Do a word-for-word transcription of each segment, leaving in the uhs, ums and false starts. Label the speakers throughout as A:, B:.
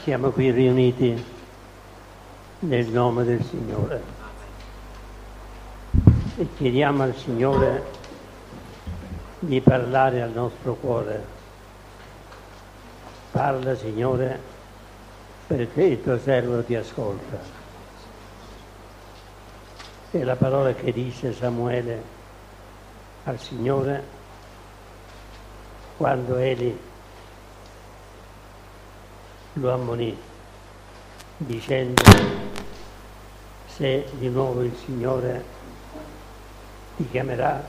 A: Siamo qui riuniti nel nome del Signore e chiediamo al Signore di parlare al nostro cuore. Parla, Signore, perché il tuo servo ti ascolta. E la parola che disse Samuele al Signore quando Eli lo ammonì, dicendo: se di nuovo il Signore ti chiamerà,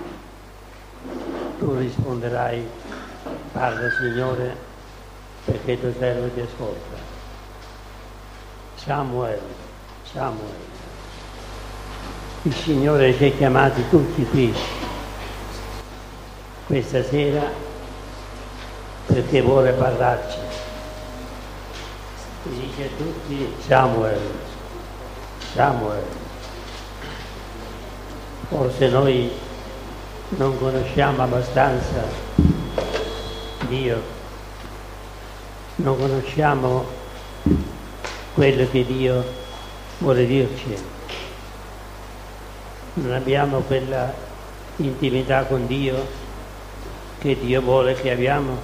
A: tu risponderai: parla, Signore, perché il tuo servo ti ascolta. Samuel, Samuel. Il Signore ci ha chiamati tutti qui questa sera perché vuole parlarci. E dice a tutti: Samuel, Samuel. Forse noi non conosciamo abbastanza Dio, non conosciamo quello che Dio vuole dirci, non abbiamo quella intimità con Dio che Dio vuole che abbiamo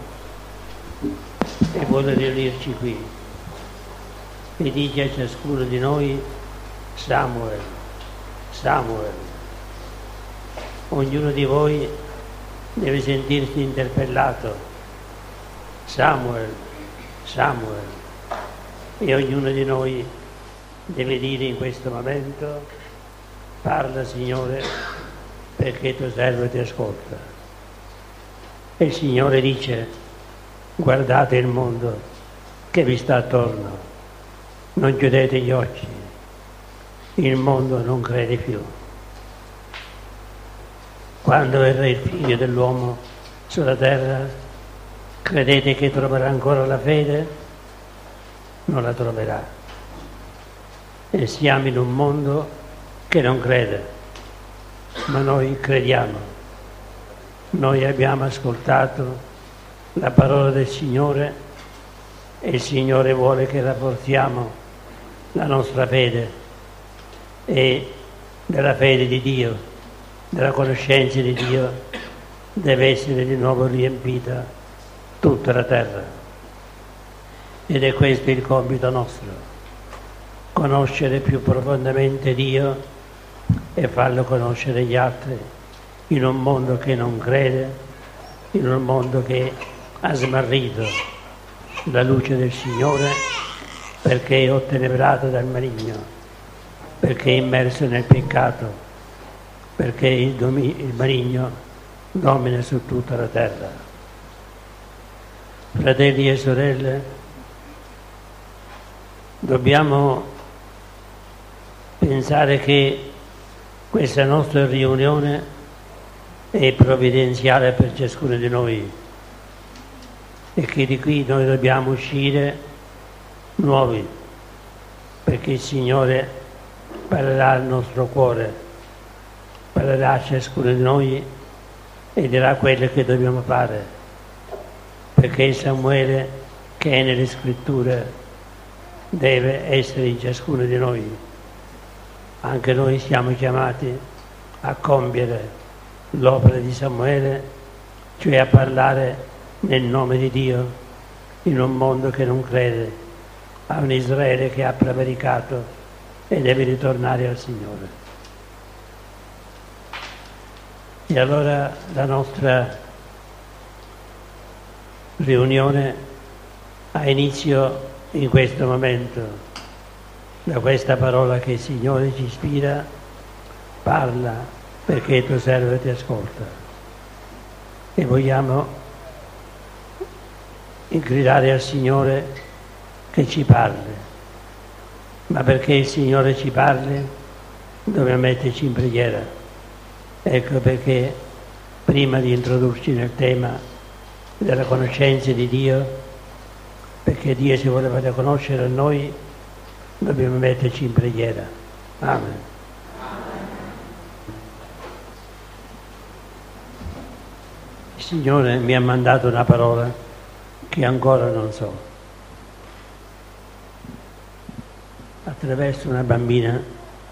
A: e vuole riunirci qui. E dice a ciascuno di noi: Samuel, Samuel. Ognuno di voi deve sentirsi interpellato: Samuel, Samuel. E ognuno di noi deve dire in questo momento: parla, Signore, perché il tuo servo ti ascolta. E il Signore dice: guardate il mondo che vi sta attorno, non chiudete gli occhi, il mondo non crede più. Quando verrà il figlio dell'uomo sulla terra, credete che troverà ancora la fede? Non la troverà. E siamo in un mondo che non crede, ma noi crediamo. Noi abbiamo ascoltato la parola del Signore e il Signore vuole che rafforziamo la nostra fede e della fede di Dio, della conoscenza di Dio, deve essere di nuovo riempita tutta la terra. Ed è questo il compito nostro: conoscere più profondamente Dio e farlo conoscere agli altri in un mondo che non crede, in un mondo che ha smarrito la luce del Signore perché è ottenebrato dal maligno, perché è immerso nel peccato, perché il, domi- il maligno domina su tutta la terra. Fratelli e sorelle, dobbiamo pensare che questa nostra riunione è provvidenziale per ciascuno di noi e che di qui noi dobbiamo uscire nuovi, perché il Signore parlerà al nostro cuore, parlerà a ciascuno di noi e dirà quello che dobbiamo fare, perché il Samuele che è nelle scritture deve essere in ciascuno di noi. Anche noi siamo chiamati a compiere l'opera di Samuele, cioè a parlare nel nome di Dio in un mondo che non crede, a un Israele che ha prevaricato e deve ritornare al Signore. E allora la nostra riunione ha inizio in questo momento, da questa parola che il Signore ci ispira: parla perché il tuo servo ti ascolta. E vogliamo gridare al Signore che ci parli, ma perché il Signore ci parli dobbiamo metterci in preghiera. Ecco perché prima di introdurci nel tema della conoscenza di Dio, perché Dio si vuole fare conoscere a noi, dobbiamo metterci in preghiera. Amen. Il Signore mi ha mandato una parola che ancora non so. attraverso una bambina.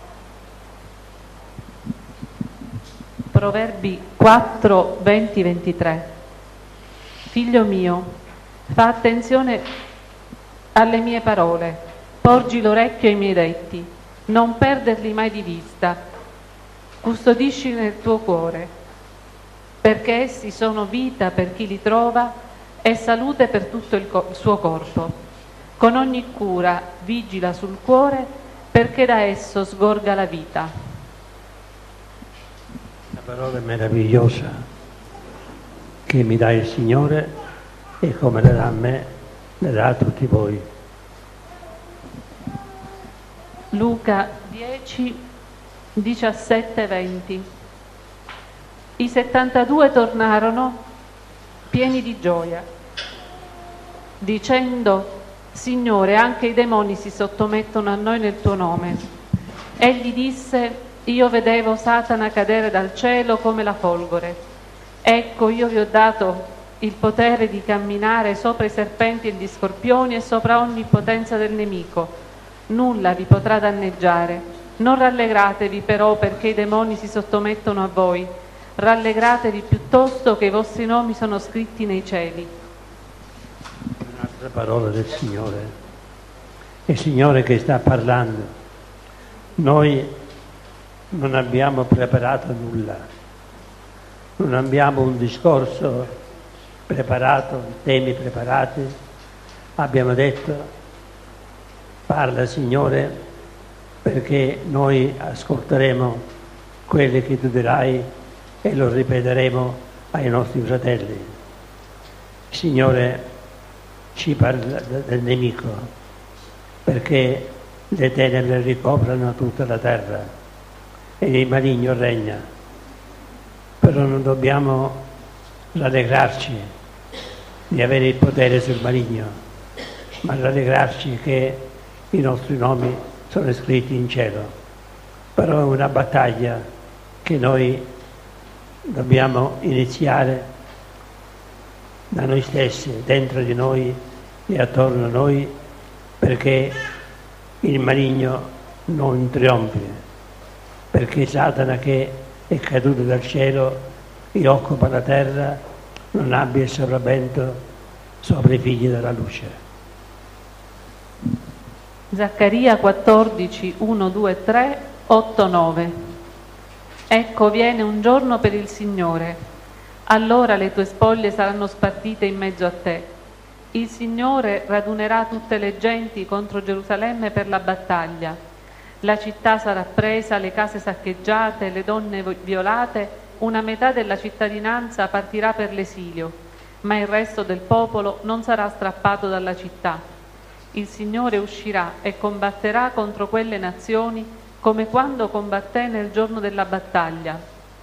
B: Proverbi quattro, venti, ventitré. Figlio mio, fa attenzione alle mie parole, porgi l'orecchio ai miei detti, non perderli mai di vista, custodisci nel tuo cuore, perché essi sono vita per chi li trova e salute per tutto il, co- il suo corpo. Con ogni cura vigila sul cuore, perché da esso sgorga la vita.
A: La parola meravigliosa che mi dà il Signore e come le dà a me, le dà a tutti voi.
B: Luca dieci, diciassette, venti. I settantadue tornarono pieni di gioia, dicendo: Signore, anche i demoni si sottomettono a noi nel tuo nome. Egli disse: io vedevo Satana cadere dal cielo come la folgore. Ecco, io vi ho dato il potere di camminare sopra i serpenti e gli scorpioni e sopra ogni potenza del nemico. Nulla vi potrà danneggiare. Non rallegratevi però perché i demoni si sottomettono a voi. Rallegratevi piuttosto che i vostri nomi sono scritti nei cieli.
A: Un'altra parola del Signore. Il Signore che sta parlando. Noi non abbiamo preparato nulla. Non abbiamo un discorso preparato, temi preparati. Abbiamo detto: parla Signore, perché noi ascolteremo quelli che tu dirai e lo ripeteremo ai nostri fratelli. Il Signore ci parla del nemico, perché le tenebre ricoprono tutta la terra e il maligno regna. Però non dobbiamo rallegrarci di avere il potere sul maligno, ma rallegrarci che i nostri nomi sono scritti in cielo. Però è una battaglia che noi dobbiamo iniziare da noi stessi, dentro di noi e attorno a noi, perché il maligno non trionfi, perché Satana, che è caduto dal cielo e occupa la terra, non abbia il sopravvento sopra i figli della luce.
B: Zaccaria quattordici, uno, due, tre, otto, nove. Ecco, viene un giorno per il Signore, allora le tue spoglie saranno spartite in mezzo a te. Il Signore radunerà tutte le genti contro Gerusalemme per la battaglia. La città sarà presa, le case saccheggiate, le donne violate, una metà della cittadinanza partirà per l'esilio, ma il resto del popolo non sarà strappato dalla città. Il Signore uscirà e combatterà contro quelle nazioni come quando combatté nel giorno della battaglia.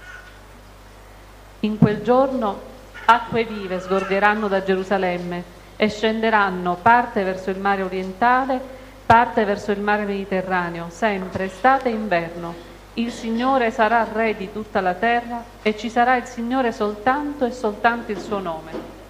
B: In quel giorno acque vive sgorgeranno da Gerusalemme e scenderanno parte verso il mare orientale, parte verso il mare Mediterraneo, sempre estate e inverno. Il Signore sarà re di tutta la terra e ci sarà il Signore soltanto e soltanto il suo nome.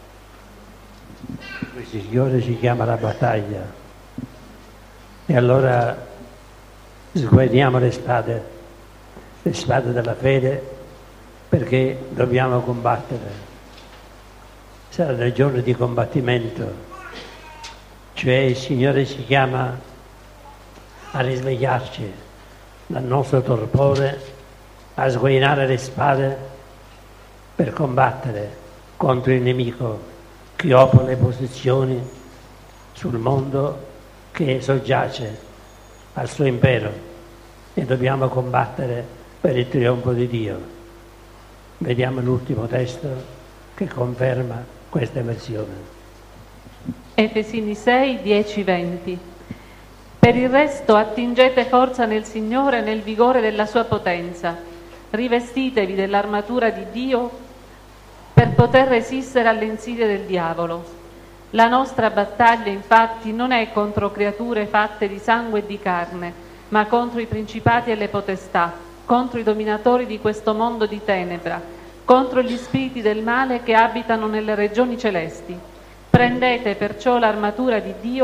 A: Questo Signore si chiama la battaglia. E allora sguardiamo le spade, le spade della fede, perché dobbiamo combattere. Sarà nel giorno di combattimento. Cioè il Signore ci chiama a risvegliarci dal nostro torpore, a sguainare le spade per combattere contro il nemico che occupa le posizioni sul mondo, che soggiace al suo impero, e dobbiamo combattere per il trionfo di Dio. Vediamo l'ultimo testo che conferma questa versione.
B: Efesini sei, dieci, venti. Per il resto attingete forza nel Signore e nel vigore della sua potenza. Rivestitevi dell'armatura di Dio per poter resistere alle insidie del diavolo. La nostra battaglia, infatti, non è contro creature fatte di sangue e di carne, ma contro i principati e le potestà, contro i dominatori di questo mondo di tenebra, contro gli spiriti del male che abitano nelle regioni celesti. Prendete perciò l'armatura di Dio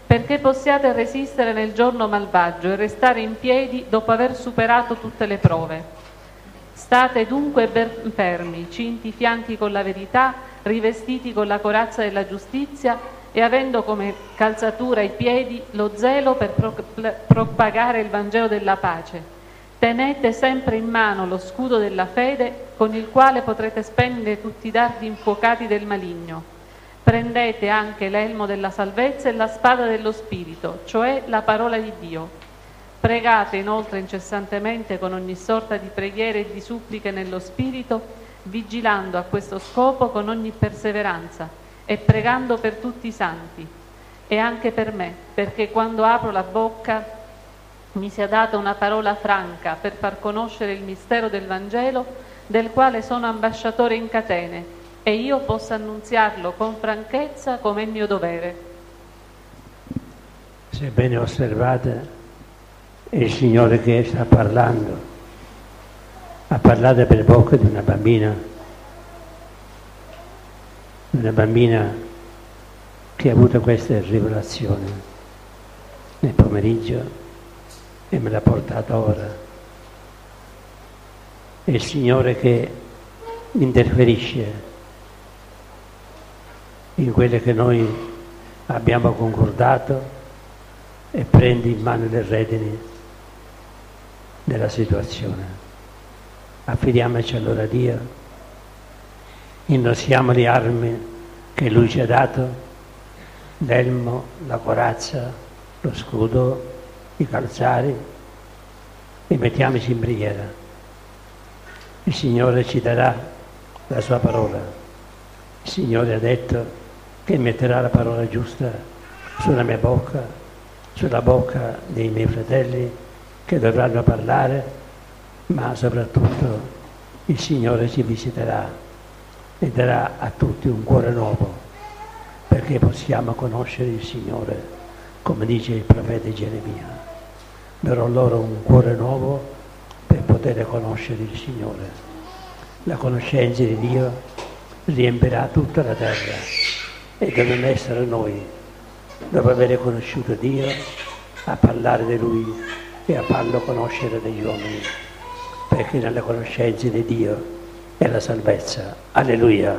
B: perché possiate resistere nel giorno malvagio e restare in piedi dopo aver superato tutte le prove. State dunque ben fermi, cinti i fianchi con la verità, rivestiti con la corazza della giustizia e avendo come calzatura i piedi lo zelo per pro- propagare il Vangelo della pace. Tenete sempre in mano lo scudo della fede con il quale potrete spendere tutti i dardi infuocati del maligno. Prendete anche l'elmo della salvezza e la spada dello Spirito, cioè la parola di Dio. Pregate inoltre incessantemente con ogni sorta di preghiere e di suppliche nello Spirito, vigilando a questo scopo con ogni perseveranza e pregando per tutti i santi e anche per me, perché quando apro la bocca mi sia data una parola franca per far conoscere il mistero del Vangelo, del quale sono ambasciatore in catene, e io possa annunziarlo con franchezza come è mio dovere.
A: Se bene osservate, è il Signore che sta parlando. Ha parlato per bocca di una bambina, una bambina che ha avuto questa rivelazione nel pomeriggio e me l'ha portata ora. È il Signore che interferisce in quelle che noi abbiamo concordato e prende in mano le redini della situazione. Affidiamoci allora a Dio, indossiamo le armi che Lui ci ha dato, l'elmo, la corazza, lo scudo, i calzari, e mettiamoci in preghiera. Il Signore ci darà la Sua parola. Il Signore ha detto che metterà la parola giusta sulla mia bocca, sulla bocca dei miei fratelli che dovranno parlare, ma soprattutto il Signore ci visiterà e darà a tutti un cuore nuovo, perché possiamo conoscere il Signore, come dice il profeta Geremia. Darò loro un cuore nuovo per poter conoscere il Signore. La conoscenza di Dio riempirà tutta la terra e dobbiamo essere noi, dopo aver conosciuto Dio, a parlare di Lui e a farlo conoscere degli uomini, perché nella conoscenza di Dio è la salvezza. Alleluia.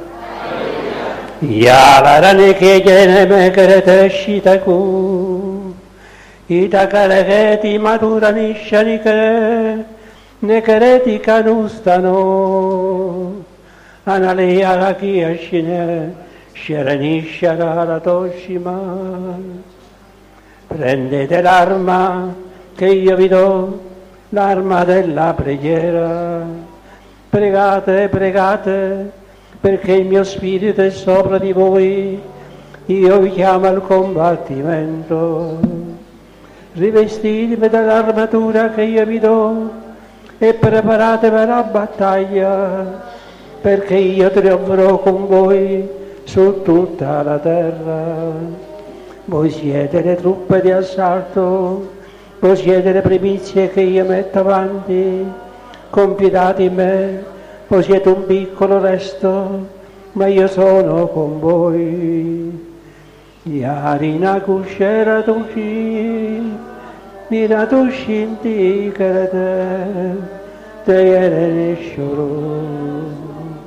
A: Ya la rane che viene me che te scita cu, ita che ti matura nisciani che ne che ti canustano, analia la chi ascine. Sharanisha la Toshima, prendete l'arma che io vi do, l'arma della preghiera, pregate, pregate, perché il mio spirito è sopra di voi, io vi chiamo al combattimento, rivestitevi dell'armatura che io vi do e preparatevi alla battaglia, perché io trionferò con voi su tutta la terra. Voi siete le truppe di assalto, voi siete le primizie che io metto avanti, confidate in me, voi siete un piccolo resto, ma io sono con voi. Yarina kuscera tuci, nina tuscinti kerete, te yere shuru.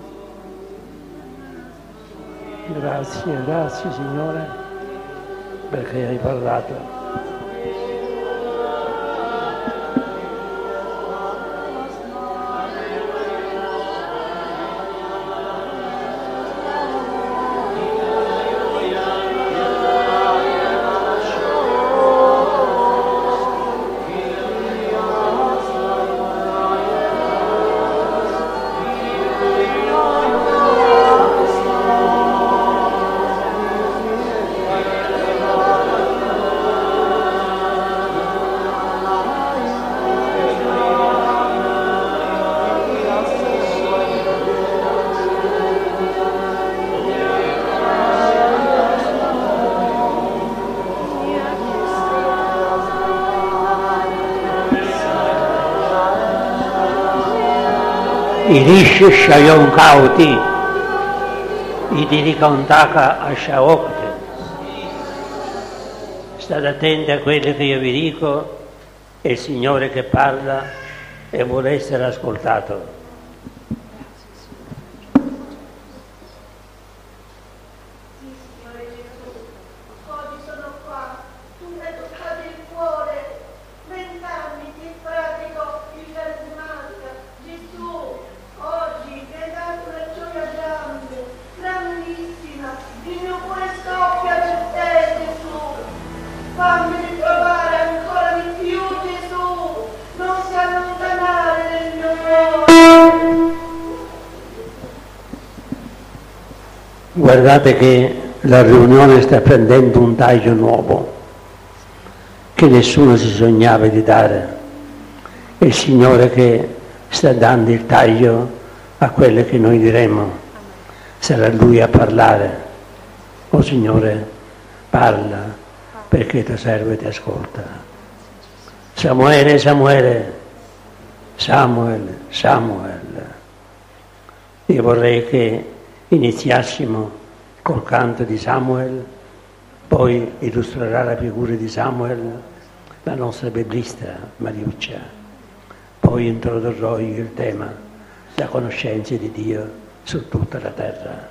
A: Grazie, grazie Signore, perché hai parlato. Irish shayon kauti, idiri kantaka ashaokte. state attenti a quello che io vi dico, è il Signore che parla e vuole essere ascoltato. Guardate che la riunione sta prendendo un taglio nuovo, che nessuno si sognava di dare. È il Signore che sta dando il taglio a quello che noi diremo. Sarà Lui a parlare. Oh Signore, parla, perché tuo servo ti ascolta. Samuele, Samuele, Samuel, Samuel. Io vorrei che iniziassimo col canto di Samuel, poi illustrerà la figura di Samuel la nostra biblista Mariuccia, poi introdurrò io il tema, la conoscenza di Dio su tutta la terra.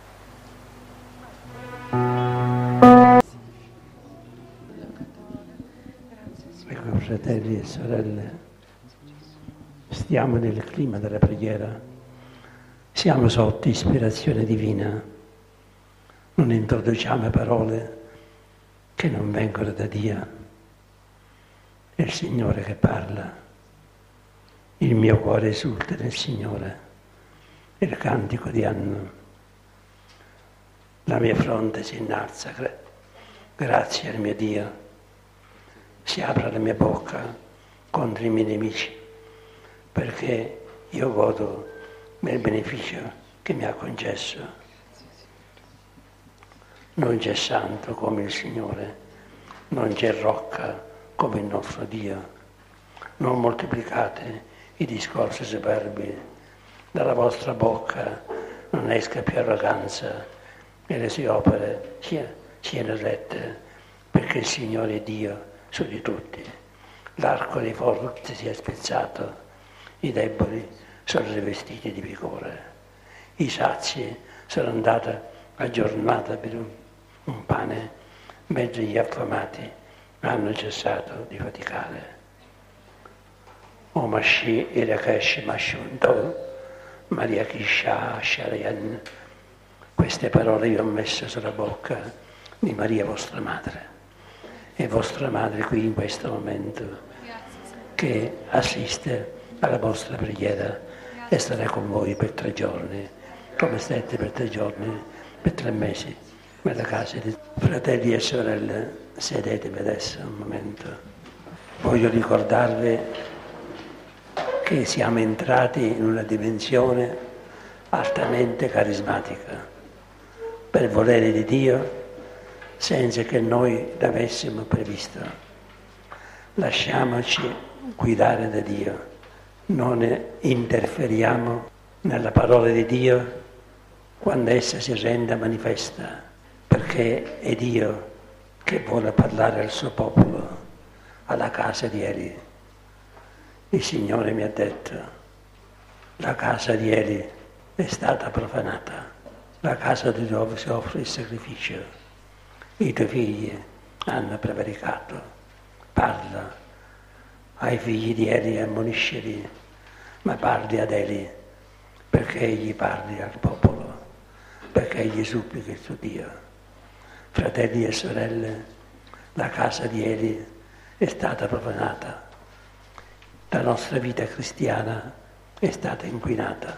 A: Ecco, fratelli e sorelle, stiamo nel clima della preghiera. Siamo sotto ispirazione divina, non introduciamo parole che non vengono da Dio. È il Signore che parla. Il mio cuore esulta nel Signore. È il cantico di Anno. La mia fronte si innalza, grazie al mio Dio. Si apre la mia bocca contro i miei nemici, perché io godo nel beneficio che mi ha concesso. Non c'è santo come il Signore, non c'è rocca come il nostro Dio. Non moltiplicate i discorsi superbi, dalla vostra bocca non esca più arroganza e le sue opere siano rette, perché il Signore è Dio su di tutti. L'arco dei forti si è spezzato, i deboli sono rivestiti di vigore, i sazi sono andati a giornata per un, un pane, mentre gli affamati hanno cessato di faticare. O Mashi Irakesh Mashunto, Maria Kisha Sharayan, queste parole io ho messo sulla bocca di Maria vostra madre, e vostra madre qui in questo momento, che assiste alla vostra preghiera e starà con voi per tre giorni, come state per tre giorni, per tre mesi, nella casa di fratelli e sorelle. Sedetevi adesso un momento. Voglio ricordarvi che siamo entrati in una dimensione altamente carismatica, per volere di Dio, senza che noi l'avessimo previsto. Lasciamoci guidare da Dio. Non interferiamo nella parola di Dio quando essa si rende manifesta, perché è Dio che vuole parlare al suo popolo, alla casa di Eli. Il Signore mi ha detto, la casa di Eli è stata profanata, la casa di dove si offre il sacrificio. I tuoi figli hanno prevaricato. Parla ai figli di Eli e ammoniscili, ma parli ad Eli, perché egli parli al popolo, perché egli supplica il suo Dio. Fratelli e sorelle, la casa di Eli è stata profanata, la nostra vita cristiana è stata inquinata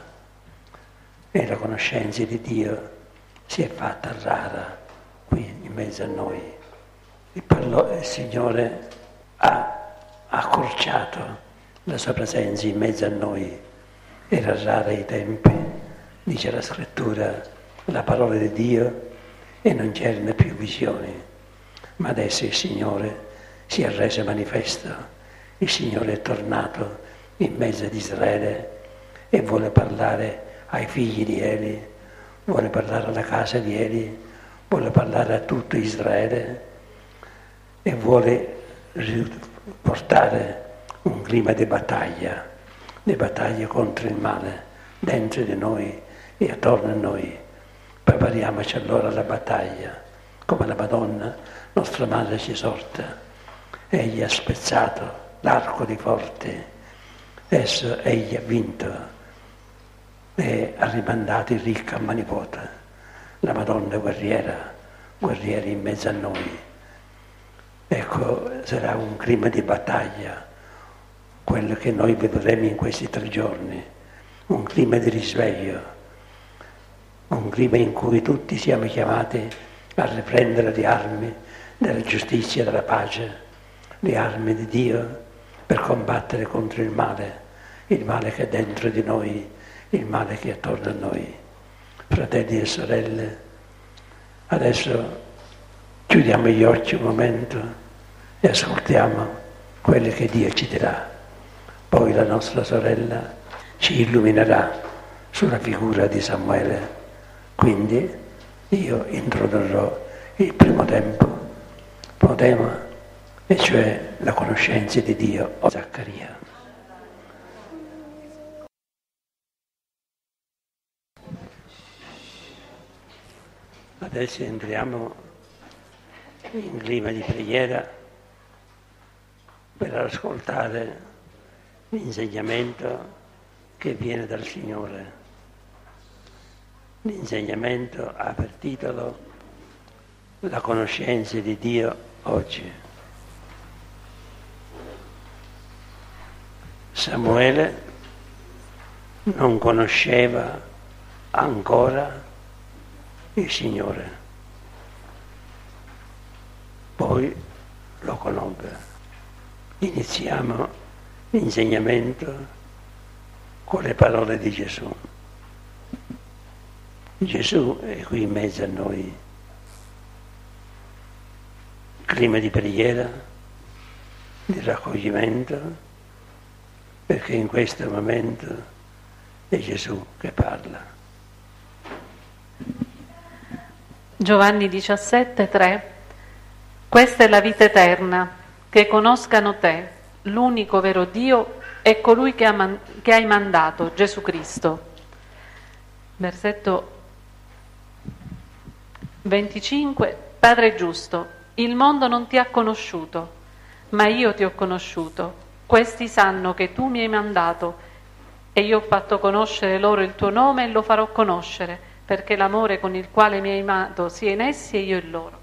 A: e la conoscenza di Dio si è fatta rara qui in mezzo a noi. Il, parlo, il Signore ha accorciato la sua presenza in mezzo a noi. Era rara ai tempi, dice la scrittura, la parola di Dio, e non c'erano più visioni, ma adesso il Signore si è reso manifesto. Il Signore è tornato in mezzo ad Israele e vuole parlare ai figli di Eli, vuole parlare alla casa di Eli, vuole parlare a tutto Israele. e vuole portare un clima di battaglia, di battaglia contro il male, dentro di noi e attorno a noi. Prepariamoci allora alla battaglia, come la Madonna, nostra Madre, ci esorta. Egli ha spezzato l'arco di forte, esso egli ha vinto e ha rimandato il ricco a mani vuote. La Madonna guerriera, guerriera in mezzo a noi. Ecco, sarà un clima di battaglia, quello che noi vedremo in questi tre giorni, un clima di risveglio, un clima in cui tutti siamo chiamati a riprendere le armi della giustizia e della pace, le armi di Dio per combattere contro il male, il male che è dentro di noi, il male che è attorno a noi. Fratelli e sorelle, adesso chiudiamo gli occhi un momento e ascoltiamo quello che Dio ci dirà. Poi la nostra sorella ci illuminerà sulla figura di Samuele. Quindi io introdurrò il primo tempo, il primo tema, e cioè la conoscenza di Dio, o Zaccaria. Adesso entriamo in clima di preghiera per ascoltare l'insegnamento che viene dal Signore. L'insegnamento ha per titolo La conoscenza di Dio oggi. Samuele non conosceva ancora il Signore, poi lo conobbe. Iniziamo l'insegnamento con le parole di Gesù. Gesù è qui in mezzo a noi. Clima di preghiera, di raccoglimento, perché in questo momento è Gesù che parla.
B: Giovanni diciassette, tre. Questa è la vita eterna, che conoscano te, l'unico vero Dio, e colui che, ha man- che hai mandato, Gesù Cristo. Versetto venticinque. Padre giusto, il mondo non ti ha conosciuto, ma io ti ho conosciuto. Questi sanno che tu mi hai mandato e io ho fatto conoscere loro il tuo nome e lo farò conoscere, perché l'amore con il quale mi hai amato sia in essi e io in loro.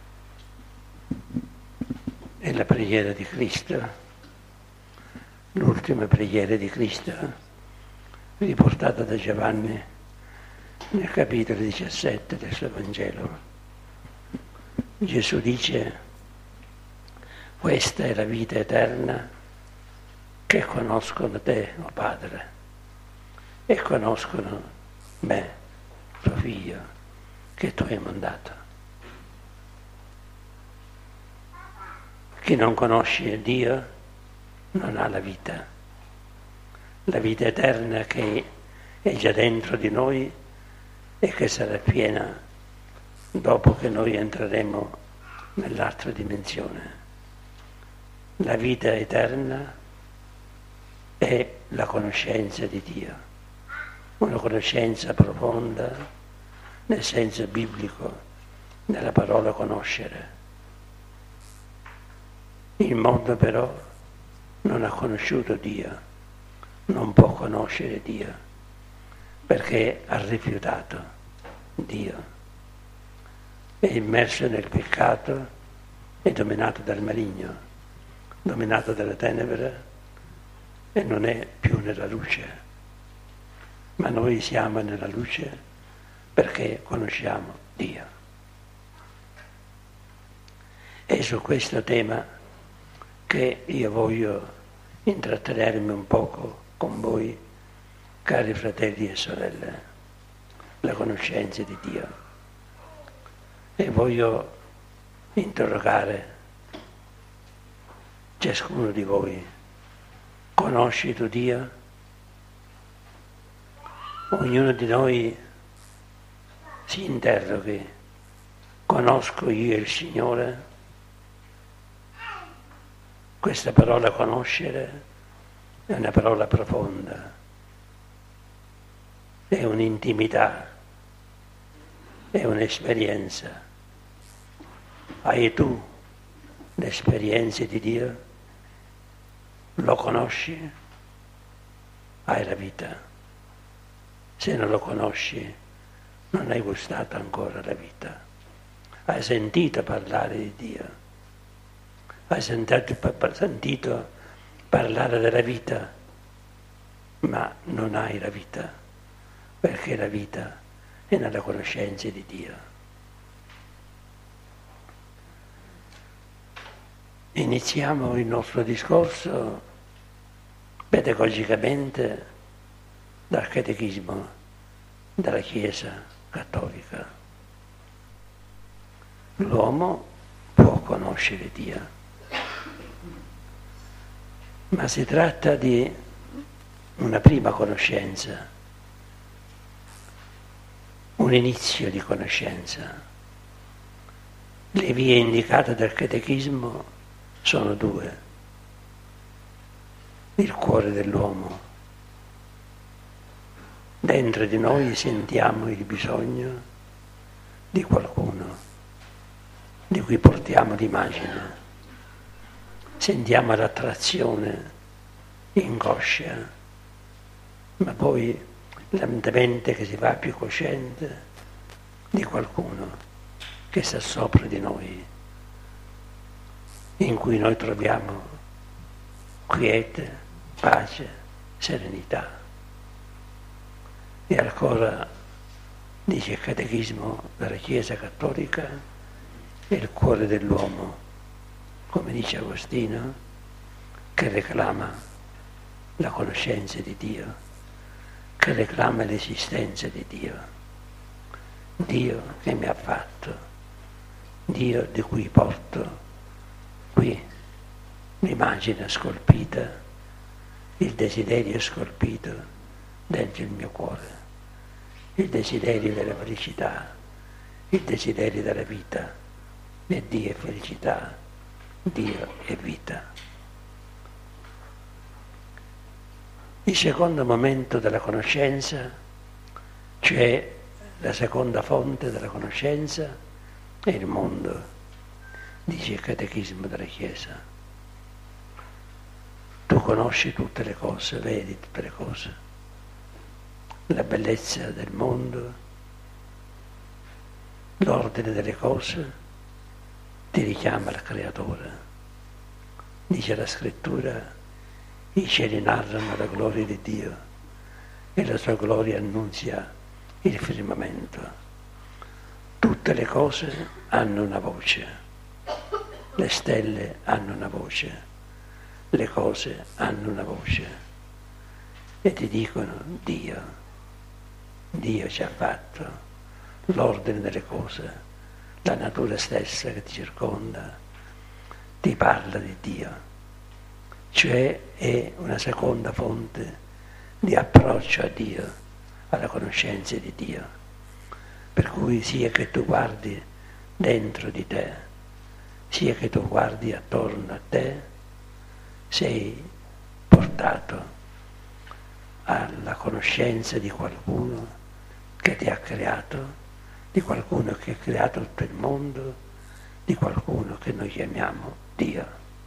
A: È la preghiera di Cristo, l'ultima preghiera di Cristo, riportata da Giovanni nel capitolo diciassette del suo Vangelo. Gesù dice: questa è la vita eterna, che conoscono te, o Padre, e conoscono me, tuo Figlio, che tu hai mandato. Chi non conosce Dio non ha la vita. La vita eterna che è già dentro di noi e che sarà piena dopo che noi entreremo nell'altra dimensione. La vita eterna è la conoscenza di Dio, una conoscenza profonda nel senso biblico della parola conoscere. Il mondo però non ha conosciuto Dio, non può conoscere Dio, perché ha rifiutato Dio. È immerso nel peccato, è dominato dal maligno, dominato dalle tenebre e non è più nella luce. Ma noi siamo nella luce perché conosciamo Dio. È su questo tema che io voglio intrattenermi un poco con voi, cari fratelli e sorelle, la conoscenza di Dio. E voglio interrogare ciascuno di voi: conosci tu Dio? Ognuno di noi si interroghi: conosco io il Signore? Questa parola conoscere è una parola profonda, è un'intimità, è un'esperienza. Hai tu l'esperienza di Dio? Lo conosci? Hai la vita. Se non lo conosci, non hai gustato ancora la vita. Hai sentito parlare di Dio. Hai sentito, sentito parlare della vita, ma non hai la vita, perché la vita è nella conoscenza di Dio. Iniziamo il nostro discorso pedagogicamente dal catechismo della Chiesa cattolica. L'uomo può conoscere Dio, ma si tratta di una prima conoscenza, un inizio di conoscenza. Le vie indicate dal catechismo sono due. Il cuore dell'uomo. Dentro di noi sentiamo il bisogno di qualcuno di cui portiamo l'immagine. Sentiamo l'attrazione inconscia, ma poi lentamente che si fa più cosciente di qualcuno che sta sopra di noi, in cui noi troviamo quiete, pace, serenità. E ancora, dice il catechismo della Chiesa cattolica, è il cuore dell'uomo, come dice Agostino, che reclama la conoscenza di Dio, che reclama l'esistenza di Dio. Dio che mi ha fatto, Dio di cui porto qui l'immagine scolpita, il desiderio scolpito dentro il mio cuore, il desiderio della felicità, il desiderio della vita, e Dio è felicità, Dio è vita. Il secondo momento della conoscenza, cioè la seconda fonte della conoscenza, è il mondo, dice il catechismo della Chiesa. Tu conosci tutte le cose, vedi tutte le cose, la bellezza del mondo, l'ordine delle cose, ti richiama al Creatore. Dice la Scrittura, i cieli narrano la gloria di Dio e la sua gloria annunzia il firmamento. Tutte le cose hanno una voce, le stelle hanno una voce, le cose hanno una voce e ti dicono Dio, Dio ci ha fatto, l'ordine delle cose, la natura stessa che ti circonda, ti parla di Dio, cioè è una seconda fonte di approccio a Dio, alla conoscenza di Dio, per cui sia che tu guardi dentro di te, sia che tu guardi attorno a te, sei portato alla conoscenza di qualcuno che ti ha creato, di qualcuno che ha creato tutto il mondo, di qualcuno che noi chiamiamo Dio.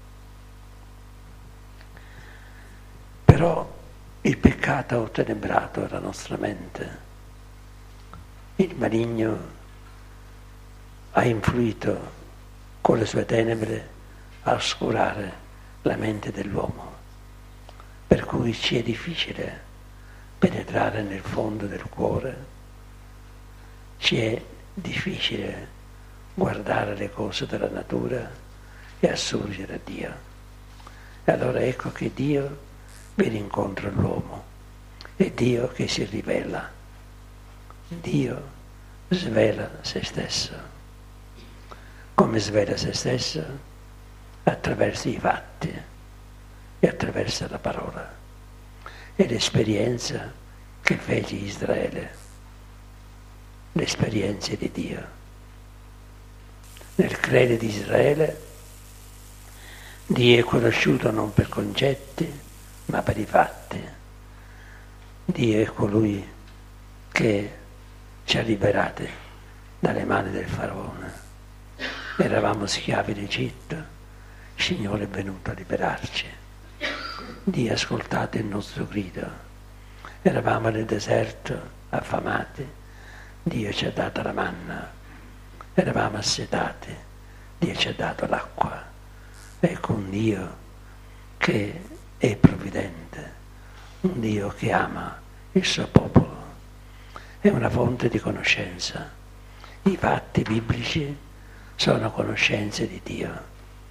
A: Però il peccato ha ottenebrato la nostra mente, il maligno ha influito con le sue tenebre a oscurare la mente dell'uomo, per cui ci è difficile penetrare nel fondo del cuore, ci è difficile guardare le cose della natura e assurgere a Dio. E allora ecco che Dio viene incontro all'uomo, è Dio che si rivela, Dio svela se stesso. Come svela se stesso? Attraverso i fatti e attraverso la parola. È l'esperienza che fece Israele, l'esperienza di Dio. Nel credo di Israele Dio è conosciuto non per concetti, ma per i fatti. Dio è colui che ci ha liberati dalle mani del faraone. Eravamo schiavi d'Egitto, il Signore è venuto a liberarci. Dio ha ascoltato il nostro grido. Eravamo nel deserto, affamati, Dio ci ha dato la manna. Eravamo assetati, Dio ci ha dato l'acqua. Ecco un Dio che è provvidente, un Dio che ama il suo popolo. È una fonte di conoscenza. I fatti biblici sono conoscenze di Dio.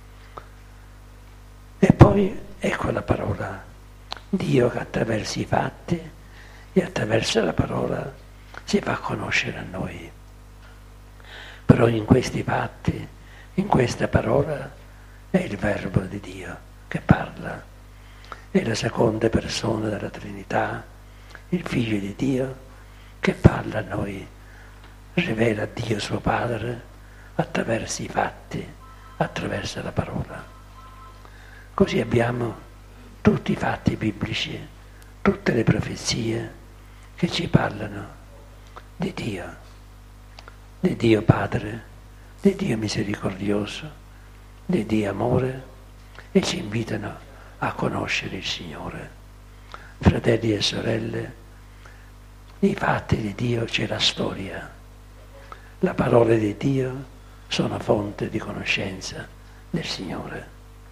A: E poi ecco la parola. Dio che attraverso i fatti e attraverso la parola si fa conoscere a noi. Però in questi fatti, in questa parola, è il Verbo di Dio che parla. È la seconda persona della Trinità, il Figlio di Dio, che parla a noi, rivela a Dio suo Padre attraverso i fatti, attraverso la parola. Così abbiamo tutti i fatti biblici, tutte le profezie che ci parlano di Dio, di Dio Padre, di Dio misericordioso, di Dio amore, e ci invitano a conoscere il Signore. Fratelli e sorelle, nei fatti di Dio c'è la storia. La parola di Dio sono fonte di conoscenza del Signore.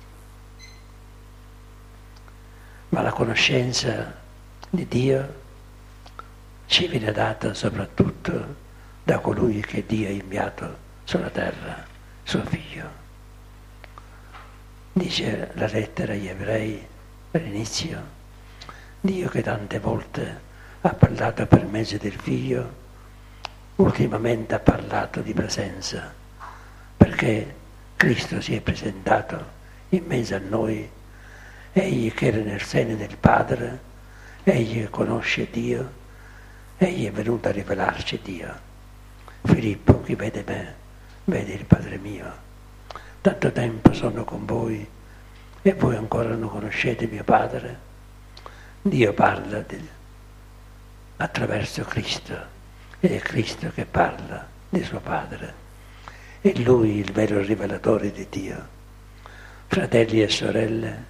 A: Ma la conoscenza di Dio ci viene data soprattutto da colui che Dio ha inviato sulla terra, suo Figlio. Dice la lettera agli Ebrei all'inizio, Dio che tante volte ha parlato per mezzo del Figlio, ultimamente ha parlato di presenza, perché Cristo si è presentato in mezzo a noi, egli che era nel seno del Padre, egli che conosce Dio, egli è venuto a rivelarci Dio. Filippo, chi vede me, vede il Padre mio. Tanto tempo sono con voi e voi ancora non conoscete mio Padre. Dio parla di, attraverso Cristo, ed è Cristo che parla di suo Padre. È Lui il vero rivelatore di Dio. Fratelli e sorelle,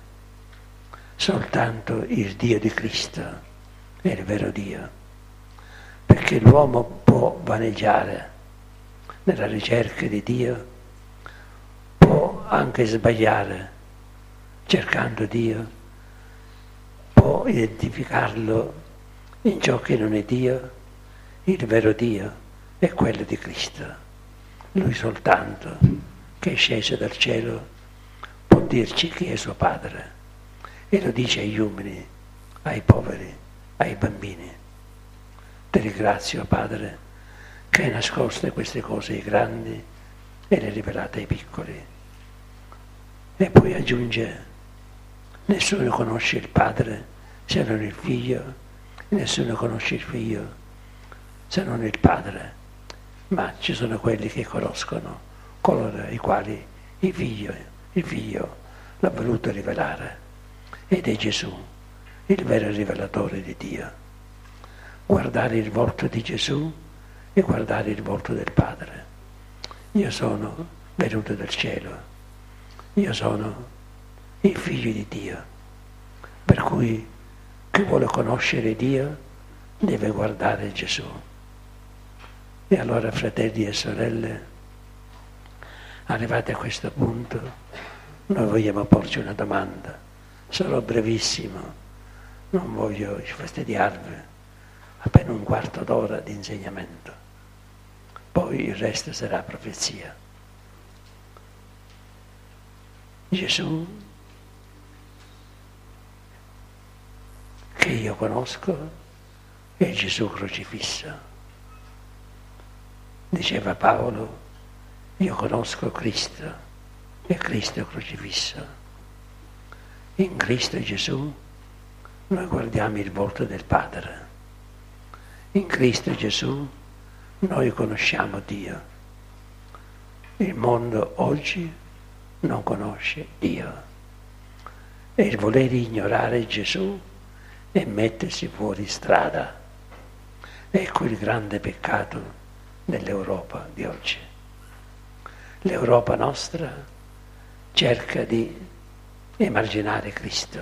A: soltanto il Dio di Cristo è il vero Dio, perché l'uomo può vaneggiare nella ricerca di Dio, può anche sbagliare cercando Dio, può identificarlo in ciò che non è Dio. Il vero Dio è quello di Cristo. Lui soltanto, che è sceso dal cielo, può dirci chi è suo Padre, e lo dice agli umili, ai poveri, ai bambini. Ti ringrazio, Padre, che hai nascosto queste cose ai grandi e le hai rivelate ai piccoli. E poi aggiunge, nessuno conosce il Padre se non il Figlio, nessuno conosce il Figlio se non il Padre, ma ci sono quelli che conoscono coloro ai quali il Figlio, il Figlio l'ha voluto rivelare, ed è Gesù, il vero rivelatore di Dio. Guardare il volto di Gesù e guardare il volto del Padre. Io sono venuto dal cielo, io sono il Figlio di Dio, per cui chi vuole conoscere Dio deve guardare Gesù. E allora, fratelli e sorelle, arrivati a questo punto, noi vogliamo porci una domanda. Sarò brevissimo, non voglio fastidiarvi, appena un quarto d'ora di insegnamento, poi il resto sarà profezia. Gesù, che io conosco, è il Gesù crocifisso. Diceva Paolo, io conosco Cristo e Cristo crocifisso. In Cristo Gesù noi guardiamo il volto del Padre. In Cristo Gesù noi conosciamo Dio. Il mondo oggi non conosce Dio. è il voler ignorare Gesù e mettersi fuori strada. Ecco il grande peccato dell'Europa di oggi. L'Europa nostra cerca di emarginare Cristo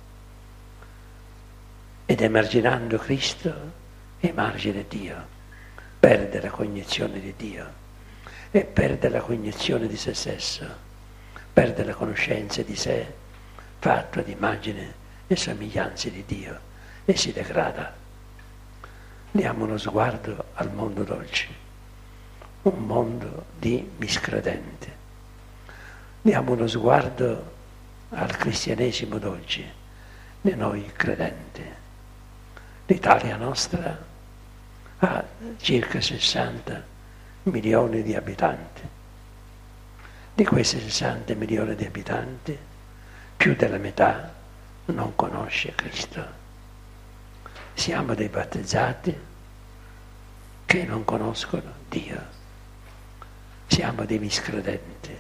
A: ed emarginando Cristo emargina Dio, perde la cognizione di Dio e perde la cognizione di se stesso, perde la conoscenza di sé, fatto ad immagine e somiglianza di Dio, e si degrada. Diamo uno sguardo al mondo d'oggi, un mondo di miscredenti. Diamo uno sguardo al cristianesimo d'oggi, di noi credenti. L'Italia nostra ha circa sessanta milioni di abitanti. Di questi sessanta milioni di abitanti, più della metà non conosce Cristo. Siamo dei battezzati che non conoscono Dio. Siamo dei miscredenti.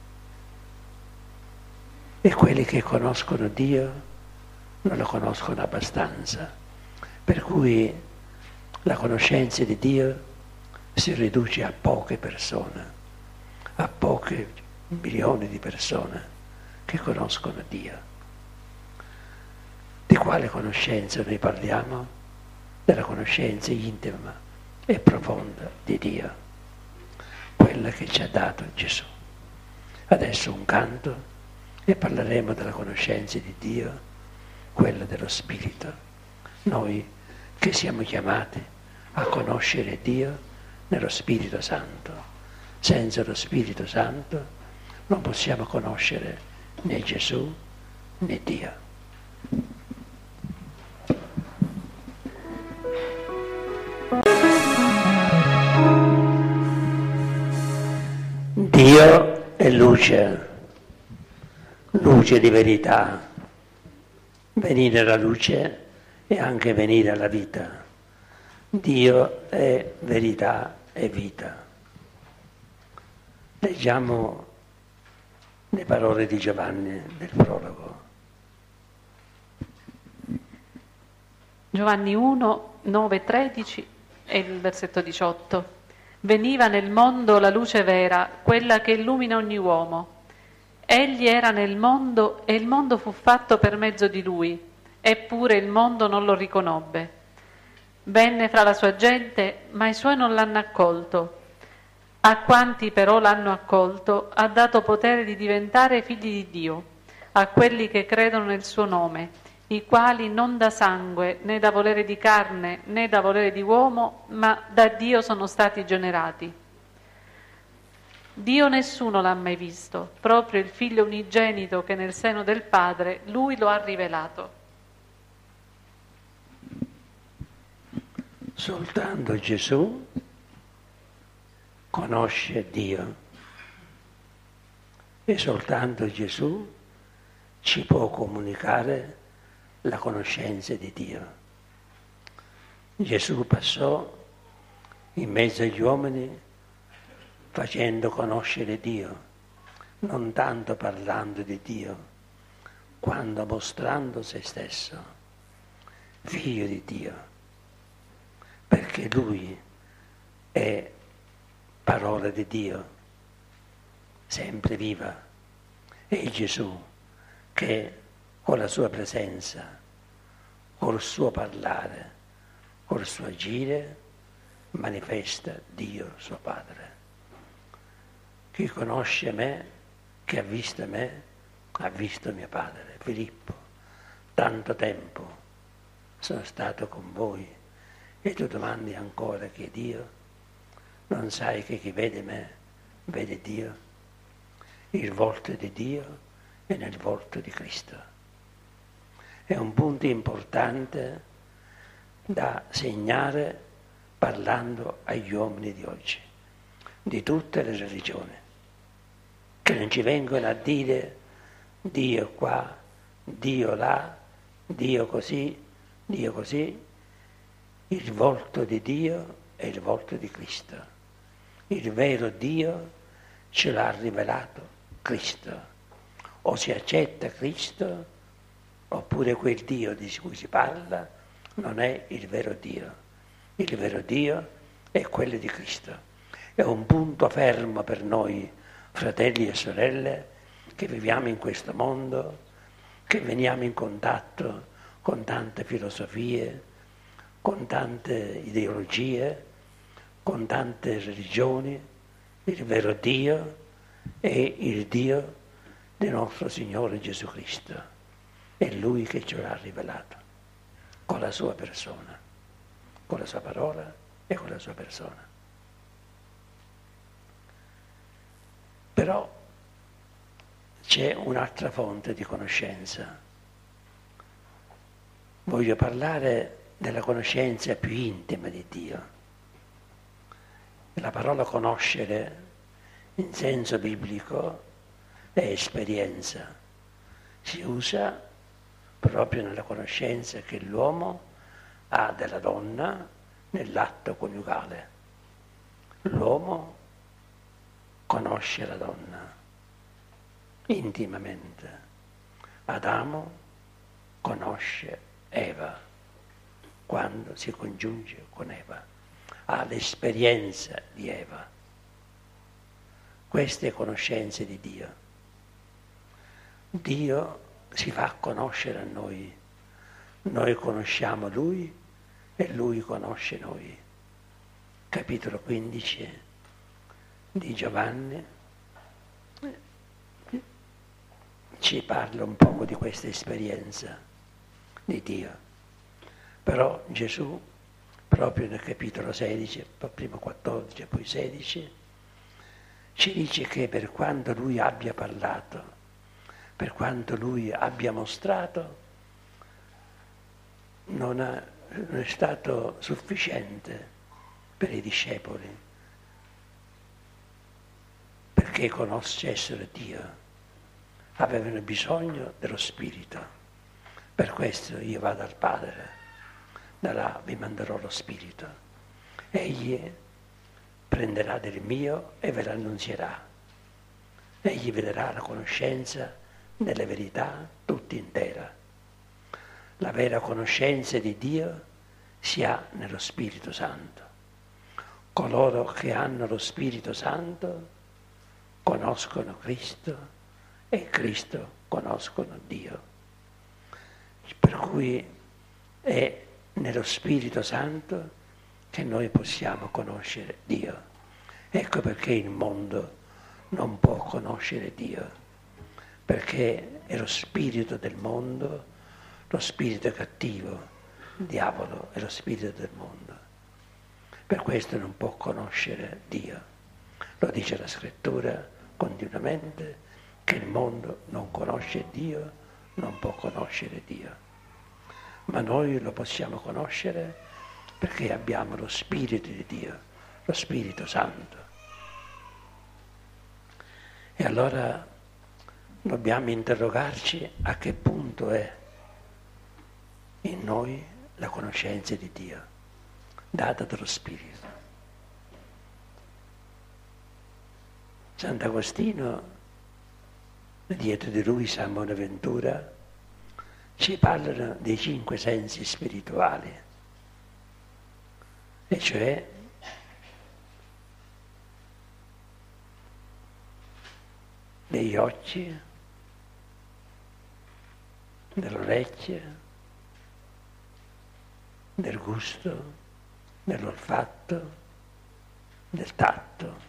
A: E quelli che conoscono Dio non lo conoscono abbastanza. Per cui la conoscenza di Dio si riduce a poche persone, a pochi milioni di persone che conoscono Dio. Di quale conoscenza noi parliamo? Della conoscenza intima e profonda di Dio, quella che ci ha dato Gesù. Adesso un canto e parleremo della conoscenza di Dio, quella dello Spirito. Noi che siamo chiamati a conoscere Dio nello Spirito Santo. Senza lo Spirito Santo non possiamo conoscere né Gesù né Dio. Dio è luce, luce di verità. Venire alla luce e anche venire alla vita. Dio è verità e vita. Leggiamo le parole di Giovanni del prologo.
B: Giovanni uno, nove, tredici e il versetto diciotto. Veniva nel mondo la luce vera, quella che illumina ogni uomo. Egli era nel mondo e il mondo fu fatto per mezzo di lui, eppure il mondo non lo riconobbe. Venne fra la sua gente, ma i suoi non l'hanno accolto. A quanti però l'hanno accolto, ha dato potere di diventare figli di Dio, a quelli che credono nel suo nome, i quali non da sangue, né da volere di carne, né da volere di uomo, ma da Dio sono stati generati. Dio nessuno l'ha mai visto, proprio il Figlio unigenito che nel seno del Padre, Lui lo ha rivelato.
A: Soltanto Gesù conosce Dio e soltanto Gesù ci può comunicare la conoscenza di Dio. Gesù passò in mezzo agli uomini facendo conoscere Dio, non tanto parlando di Dio, quanto mostrando se stesso, figlio di Dio, perché Lui è parola di Dio, sempre viva, è Gesù che con la sua presenza, col suo parlare, col suo agire, manifesta Dio suo Padre. Chi conosce me, chi ha visto me, ha visto mio Padre. Filippo, tanto tempo sono stato con voi e tu domandi ancora chi è Dio? Non sai che chi vede me, vede Dio? Il volto di Dio è nel volto di Cristo. È un punto importante da segnare parlando agli uomini di oggi, di tutte le religioni, che non ci vengono a dire Dio qua, Dio là, Dio così, Dio così. Il volto di Dio è il volto di Cristo. Il vero Dio ce l'ha rivelato Cristo. O si accetta Cristo oppure quel Dio di cui si parla non è il vero Dio. Il vero Dio è quello di Cristo. È un punto fermo per noi, fratelli e sorelle, che viviamo in questo mondo, che veniamo in contatto con tante filosofie, con tante ideologie, con tante religioni. Il vero Dio è il Dio del nostro Signore Gesù Cristo. È Lui che ce l'ha rivelato, con la sua persona, con la sua parola e con la sua persona. Però c'è un'altra fonte di conoscenza. Voglio parlare della conoscenza più intima di Dio. La parola conoscere in senso biblico è esperienza. Si usa proprio nella conoscenza che l'uomo ha della donna nell'atto coniugale. L'uomo conosce la donna intimamente. Adamo conosce Eva quando si congiunge con Eva, ha l'esperienza di Eva. Queste conoscenze di Dio. Dio si fa conoscere a noi, noi conosciamo Lui e Lui conosce noi. Capitolo quindici di Giovanni ci parla un poco di questa esperienza di Dio. Però Gesù, proprio nel capitolo sedici, prima quattordici e poi sedici, ci dice che per quanto Lui abbia parlato, per quanto Lui abbia mostrato, non, ha, non è stato sufficiente per i discepoli perché conoscessero Dio. Avevano bisogno dello Spirito. Per questo io vado al Padre, da là vi manderò lo Spirito. Egli prenderà del mio e ve l'annunzierà. Egli vi darà la conoscenza delle verità tutta intera. La vera conoscenza di Dio si ha nello Spirito Santo. Coloro che hanno lo Spirito Santo conoscono Cristo e Cristo conoscono Dio. Per cui è nello Spirito Santo che noi possiamo conoscere Dio. Ecco perché il mondo non può conoscere Dio, perché è lo spirito del mondo, lo spirito cattivo, il diavolo è lo spirito del mondo. Per questo non può conoscere Dio. Lo dice la Scrittura continuamente, che il mondo non conosce Dio, non può conoscere Dio. Ma noi lo possiamo conoscere perché abbiamo lo Spirito di Dio, lo Spirito Santo. E allora dobbiamo interrogarci a che punto è in noi la conoscenza di Dio, data dallo Spirito. Sant'Agostino, dietro di lui San Bonaventura, ci parlano dei cinque sensi spirituali, e cioè degli occhi, delle orecchie, del gusto, dell'olfatto, del tatto.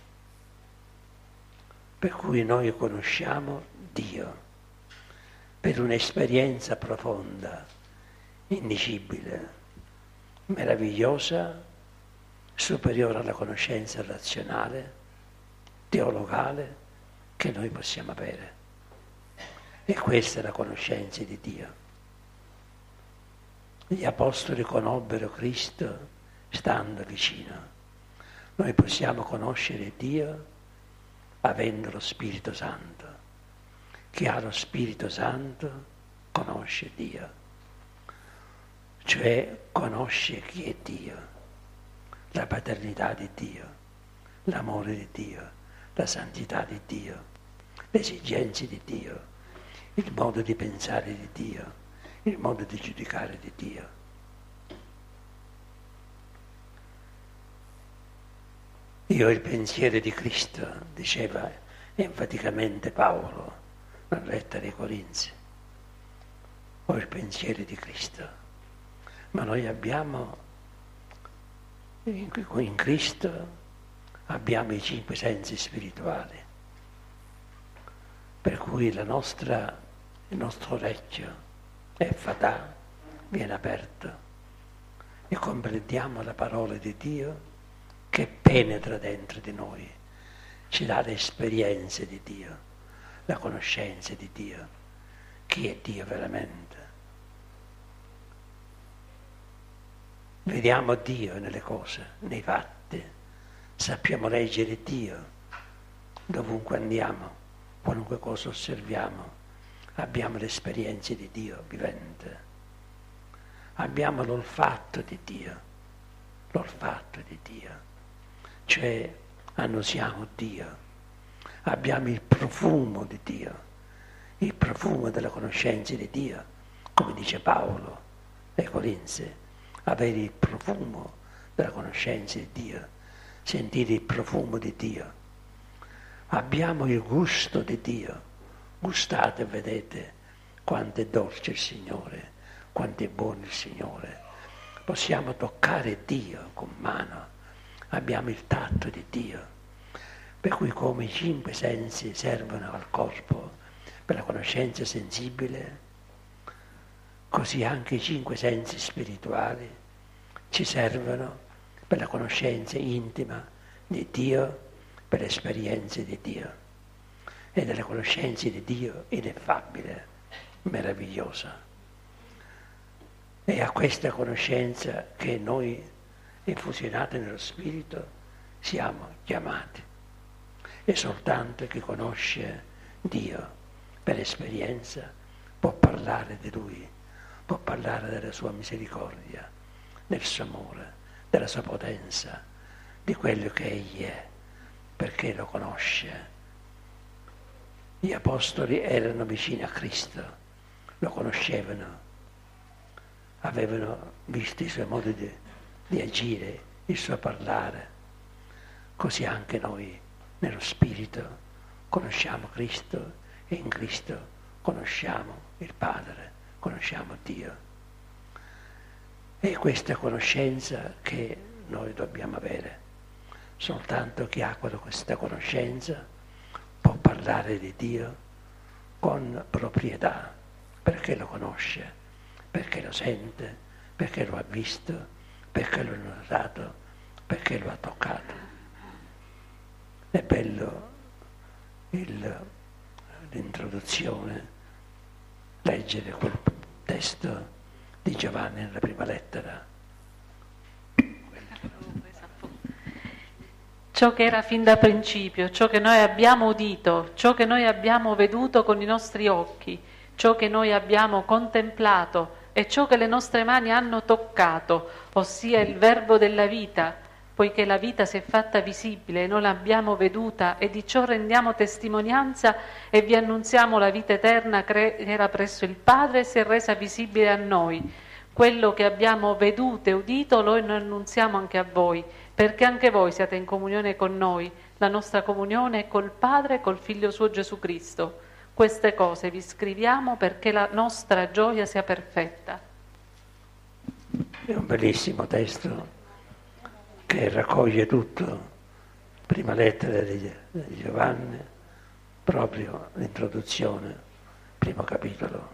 A: Per cui noi conosciamo Dio per un'esperienza profonda, indicibile, meravigliosa, superiore alla conoscenza razionale, teologale che noi possiamo avere. E questa è la conoscenza di Dio. Gli apostoli conobbero Cristo stando vicino. Noi possiamo conoscere Dio avendo lo Spirito Santo. Chi ha lo Spirito Santo conosce Dio, cioè conosce chi è Dio, la paternità di Dio, l'amore di Dio, la santità di Dio, le esigenze di Dio, il modo di pensare di Dio, il modo di giudicare di Dio. Io ho il pensiero di Cristo, diceva enfaticamente Paolo nella lettera ai Corinzi. Ho il pensiero di Cristo, ma noi abbiamo, in Cristo, abbiamo i cinque sensi spirituali, per cui la nostra, il nostro orecchio è fatà, viene aperto e comprendiamo la parola di Dio che penetra dentro di noi, ci dà le esperienze di Dio, la conoscenza di Dio, chi è Dio veramente. Vediamo Dio nelle cose, nei fatti, sappiamo leggere Dio dovunque andiamo, qualunque cosa osserviamo, abbiamo le esperienze di Dio vivente, abbiamo l'olfatto di Dio, l'olfatto di Dio, cioè annusiamo Dio, abbiamo il profumo di Dio, il profumo della conoscenza di Dio, come dice Paolo ai Corinzi, avere il profumo della conoscenza di Dio, sentire il profumo di Dio. Abbiamo il gusto di Dio, gustate e vedete quanto è dolce il Signore, quanto è buono il Signore. Possiamo toccare Dio con mano, abbiamo il tatto di Dio, per cui come i cinque sensi servono al corpo per la conoscenza sensibile, così anche i cinque sensi spirituali ci servono per la conoscenza intima di Dio, per le esperienze di Dio e delle conoscenze di Dio ineffabile, meravigliosa. È a questa conoscenza che noi, infusionati nello Spirito, siamo chiamati. E soltanto chi conosce Dio per esperienza può parlare di Lui, può parlare della sua misericordia, del suo amore, della sua potenza, di quello che Egli è, perché lo conosce. Gli apostoli erano vicini a Cristo, lo conoscevano, avevano visto i suoi modi di, di agire, il suo parlare. Così anche noi, nello Spirito, conosciamo Cristo e in Cristo conosciamo il Padre, conosciamo Dio. È questa conoscenza che noi dobbiamo avere. Soltanto chi ha questa conoscenza può parlare di Dio con proprietà, perché lo conosce, perché lo sente, perché lo ha visto, perché lo ha notato, perché lo ha toccato. È bello il, l'introduzione, leggere quel testo di Giovanni nella prima lettera.
B: Ciò che era fin da principio, ciò che noi abbiamo udito, ciò che noi abbiamo veduto con i nostri occhi, ciò che noi abbiamo contemplato e ciò che le nostre mani hanno toccato, ossia il Verbo della vita, poiché la vita si è fatta visibile e noi l'abbiamo veduta e di ciò rendiamo testimonianza e vi annunziamo la vita eterna che era presso il Padre e si è resa visibile a noi. Quello che abbiamo veduto e udito lo annunziamo anche a voi, perché anche voi siate in comunione con noi. La nostra comunione è col Padre e col Figlio suo Gesù Cristo. Queste cose vi scriviamo perché la nostra gioia sia perfetta.
A: È un bellissimo testo che raccoglie tutto, prima lettera di Giovanni, proprio l'introduzione, primo capitolo.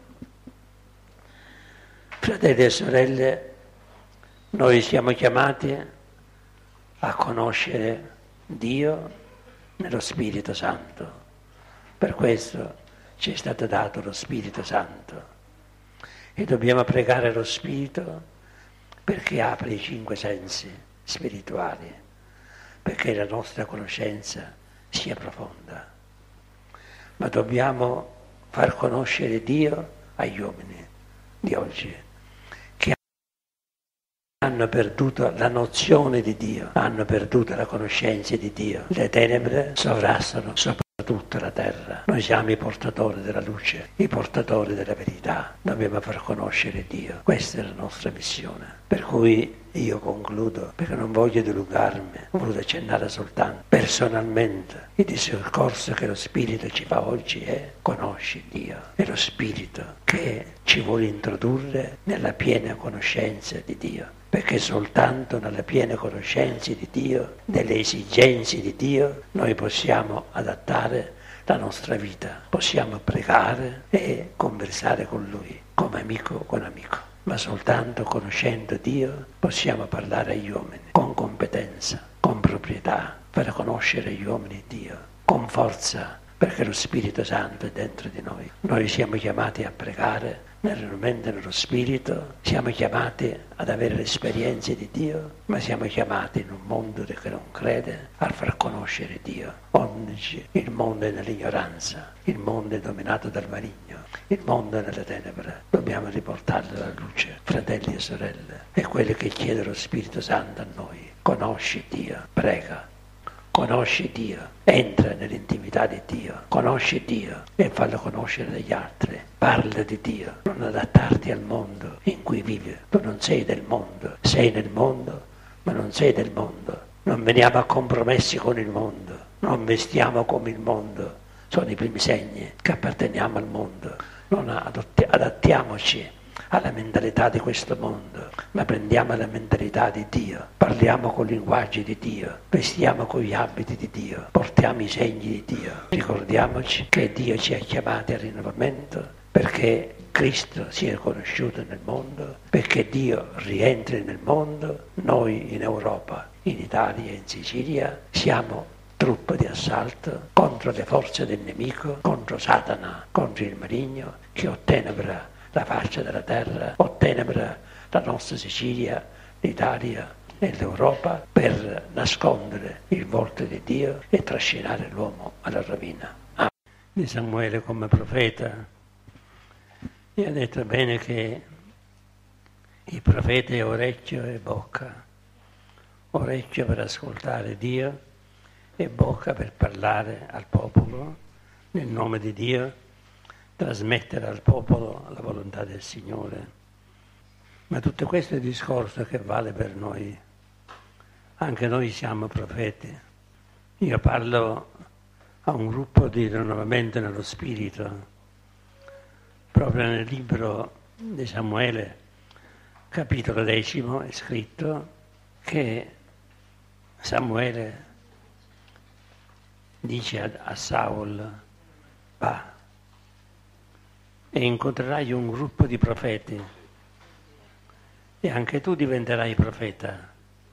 A: Fratelli e sorelle, noi siamo chiamati a conoscere Dio nello Spirito Santo. Per questo ci è stato dato lo Spirito Santo e dobbiamo pregare lo Spirito perché apre i cinque sensi spirituali, perché la nostra conoscenza sia profonda. Ma dobbiamo far conoscere Dio agli uomini di oggi, che hanno perduto la nozione di Dio, hanno perduto la conoscenza di Dio. Le tenebre sovrastano sopra tutta la terra. Noi siamo i portatori della luce, i portatori della verità. Dobbiamo far conoscere Dio. Questa è la nostra missione. Per cui io concludo, perché non voglio dilungarmi, ho voluto accennare soltanto personalmente il discorso che lo Spirito ci fa oggi è: conosci Dio. È lo Spirito che ci vuole introdurre nella piena conoscenza di Dio. Perché soltanto nella piena conoscenza di Dio, delle esigenze di Dio, noi possiamo adattare la nostra vita, possiamo pregare e conversare con Lui, come amico con amico. Ma soltanto conoscendo Dio possiamo parlare agli uomini con competenza, con proprietà, per conoscere gli uomini Dio, con forza, perché lo Spirito Santo è dentro di noi. Noi siamo chiamati a pregare realmente nello Spirito, siamo chiamati ad avere le esperienze di Dio, ma siamo chiamati in un mondo che non crede a far conoscere Dio. Oggi il mondo è nell'ignoranza, il mondo è dominato dal maligno, il mondo è nelle tenebre. Dobbiamo riportarlo alla luce, fratelli e sorelle. È quello che chiede lo Spirito Santo a noi. Conosci Dio, prega. Conosci Dio, entra nell'intimità di Dio, conosci Dio e fallo conoscere agli altri. Parla di Dio, non adattarti al mondo in cui vivi. Tu non sei del mondo, sei nel mondo, ma non sei del mondo. Non veniamo a compromessi con il mondo, non vestiamo come il mondo. Sono i primi segni che apparteniamo al mondo. Non adotti- adattiamoci alla mentalità di questo mondo, ma prendiamo la mentalità di Dio, parliamo con i linguaggi di Dio, vestiamo con gli abiti di Dio, portiamo i segni di Dio. Ricordiamoci che Dio ci ha chiamati al rinnovamento perché Cristo sia conosciuto nel mondo, perché Dio rientri nel mondo. Noi in Europa, in Italia e in Sicilia siamo truppa di assalto contro le forze del nemico, contro Satana, contro il maligno che ottenebra la faccia della terra, ottenebra la nostra Sicilia, l'Italia e l'Europa per nascondere il volto di Dio e trascinare l'uomo alla rovina. Amen. Di Samuele come profeta, mi ha detto bene che il profeta è orecchio e bocca, orecchio per ascoltare Dio e bocca per parlare al popolo nel nome di Dio, trasmettere al popolo la volontà del Signore. Ma tutto questo è il discorso che vale per noi. Anche noi siamo profeti. Io parlo a un gruppo di rinnovamento nello Spirito. Proprio nel libro di Samuele, capitolo decimo, è scritto che Samuele dice a, a Saul: va e incontrerai un gruppo di profeti e anche tu diventerai profeta.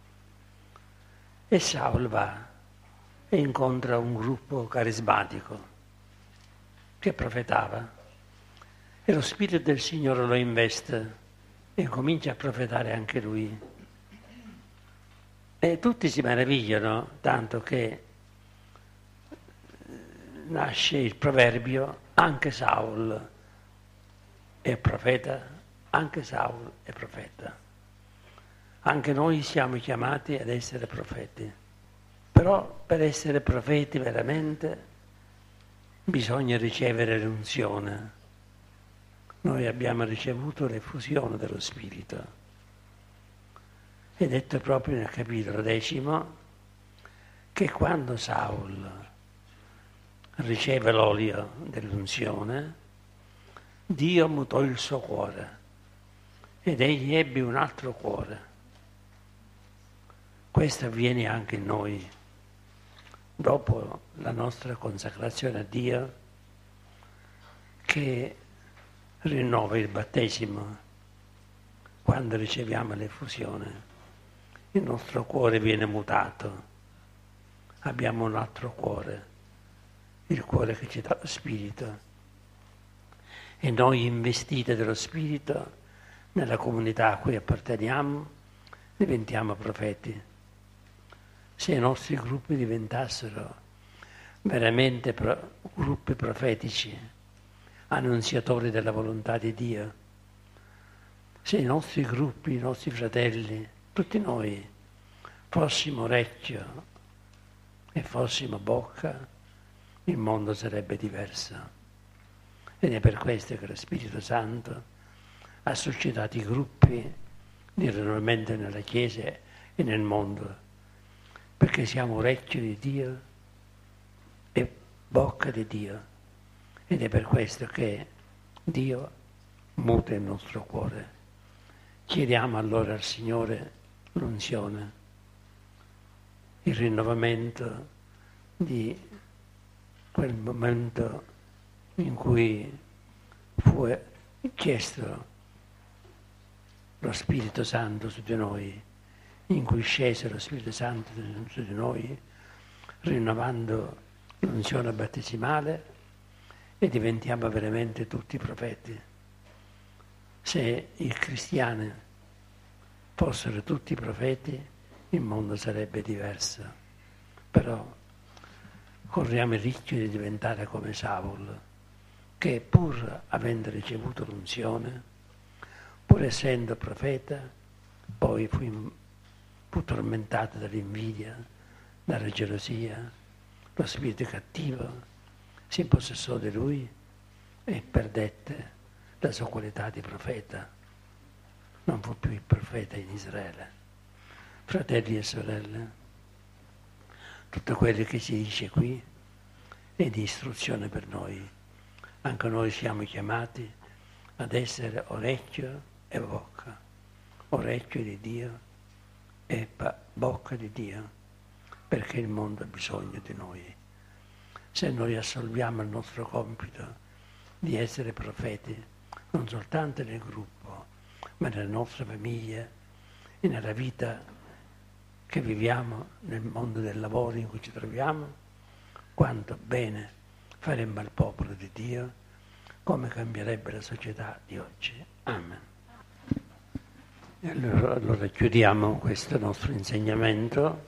A: E Saul va e incontra un gruppo carismatico che profetava e lo Spirito del Signore lo investe e comincia a profetare anche lui. E tutti si meravigliano, tanto che nasce il proverbio: anche Saul è profeta, anche Saul è profeta. Anche noi siamo chiamati ad essere profeti. Però per essere profeti veramente bisogna ricevere l'unzione. Noi abbiamo ricevuto l'effusione dello Spirito. È detto proprio nel capitolo decimo che quando Saul riceve l'olio dell'unzione, Dio mutò il suo cuore ed egli ebbe un altro cuore. Questo avviene anche in noi. Dopo la nostra consacrazione a Dio, che rinnova il battesimo, quando riceviamo l'effusione, il nostro cuore viene mutato. Abbiamo un altro cuore, il cuore che ci dà lo Spirito. E noi, investiti dello Spirito, nella comunità a cui apparteniamo, diventiamo profeti. Se i nostri gruppi diventassero veramente pro- gruppi profetici, annunziatori della volontà di Dio, se i nostri gruppi, i nostri fratelli, tutti noi, fossimo orecchio e fossimo bocca il mondo sarebbe diverso. Ed è per questo che lo Spirito Santo ha suscitato i gruppi di rinnovamento nella Chiesa e nel mondo, perché siamo orecchio di Dio e bocca di Dio. Ed è per questo che Dio muta il nostro cuore. Chiediamo allora al Signore l'unzione, il rinnovamento di quel momento in cui fu chiesto lo Spirito Santo su di noi, in cui scese lo Spirito Santo su di noi, rinnovando l'unzione battesimale, e diventiamo veramente tutti profeti. Se i cristiani fossero tutti profeti, il mondo sarebbe diverso. Però corriamo il rischio di diventare come Saul, che pur avendo ricevuto l'unzione, pur essendo profeta, poi fu, fu tormentato dall'invidia, dalla gelosia, lo spirito cattivo si impossessò di lui e perdette la sua qualità di profeta. Non fu più il profeta in Israele. Fratelli e sorelle, tutto quello che si dice qui è di istruzione per noi. Anche noi siamo chiamati ad essere orecchio e bocca, orecchio di Dio e bocca di Dio, perché il mondo ha bisogno di noi. Se noi assolviamo il nostro compito di essere profeti, non soltanto nel gruppo, ma nella nostra famiglia e nella vita che viviamo, nel mondo del lavoro in cui ci troviamo, quanto bene faremmo al popolo di Dio, come cambierebbe la società di oggi. Amen. E allora, allora chiudiamo questo nostro insegnamento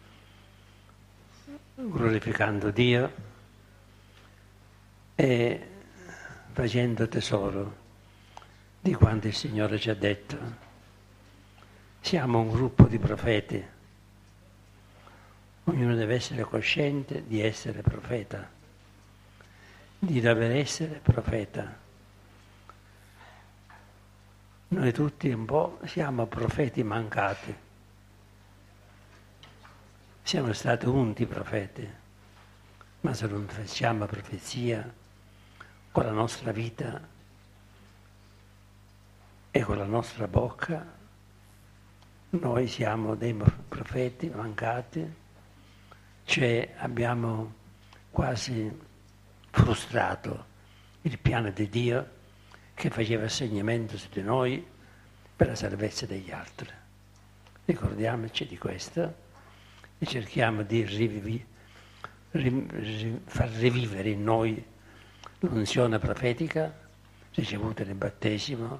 A: glorificando Dio e facendo tesoro di quanto il Signore ci ha detto. Siamo un gruppo di profeti. Ognuno deve essere cosciente di essere profeta, di dover essere profeta. Noi tutti un po' siamo profeti mancati. Siamo stati unti profeti, ma se non facciamo profezia con la nostra vita e con la nostra bocca, noi siamo dei profeti mancati, cioè abbiamo quasi frustrato il piano di Dio che faceva segnamento su di noi per la salvezza degli altri. Ricordiamoci di questo e cerchiamo di rivivi, ri, ri, far rivivere in noi l'unzione profetica ricevuta nel battesimo,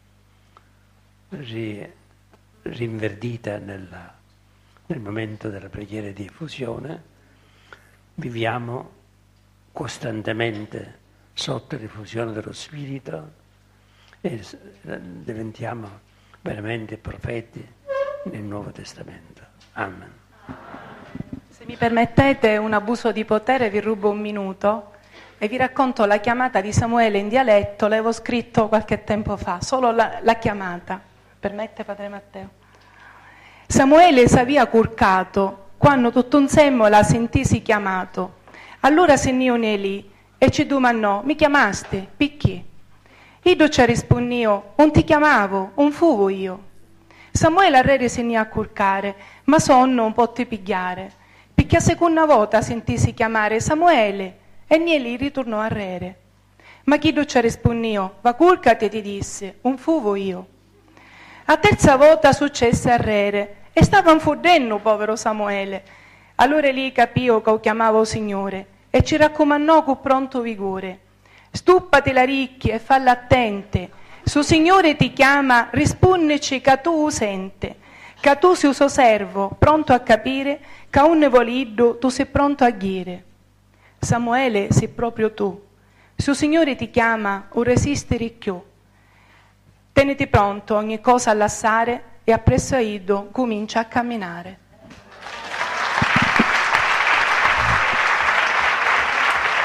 A: ri, rinverdita nella, nel momento della preghiera di effusione. Viviamo costantemente sotto l'effusione dello Spirito e diventiamo veramente profeti nel Nuovo Testamento. Amen.
C: Se mi permettete un abuso di potere, vi rubo un minuto e vi racconto la chiamata di Samuele in dialetto. L'avevo scritto qualche tempo fa, solo la, la chiamata. Permette, Padre Matteo? Samuele s'avia curcato quando tutto insieme la sentisi chiamato. Allora se ne ne lì e ci domandò: mi chiamaste? Picchi? Io ci rispondio: non ti chiamavo, non fuvo io. Samuele a re se ne a curcare, ma sonno un po' ti pigliare, perché a seconda volta sentisi chiamare Samuele e ne lì ritornò a re. Ma chi ci rispondio: va curcati, ti disse, non fuvo io. A terza volta successe a re e stava infudendo povero Samuele. Allora lì capio che lo chiamavo Signore e ci raccomandò con pronto vigore: stuppati la ricchia e falla attente, su Signore ti chiama, rispondeci che tu sente, che tu sei suo servo, pronto a capire, che un voliddo tu sei pronto a ghire. Samuele sei proprio tu, su Signore ti chiama, o resistere più. Teniti pronto ogni cosa a lasciare e appresso a Iddo comincia a camminare.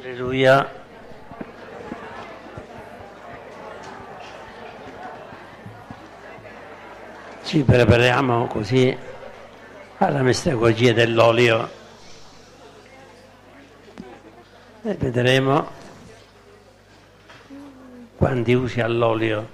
A: Alleluia. Ci prepariamo così alla mistagogia dell'olio e vedremo quanti usi all'olio.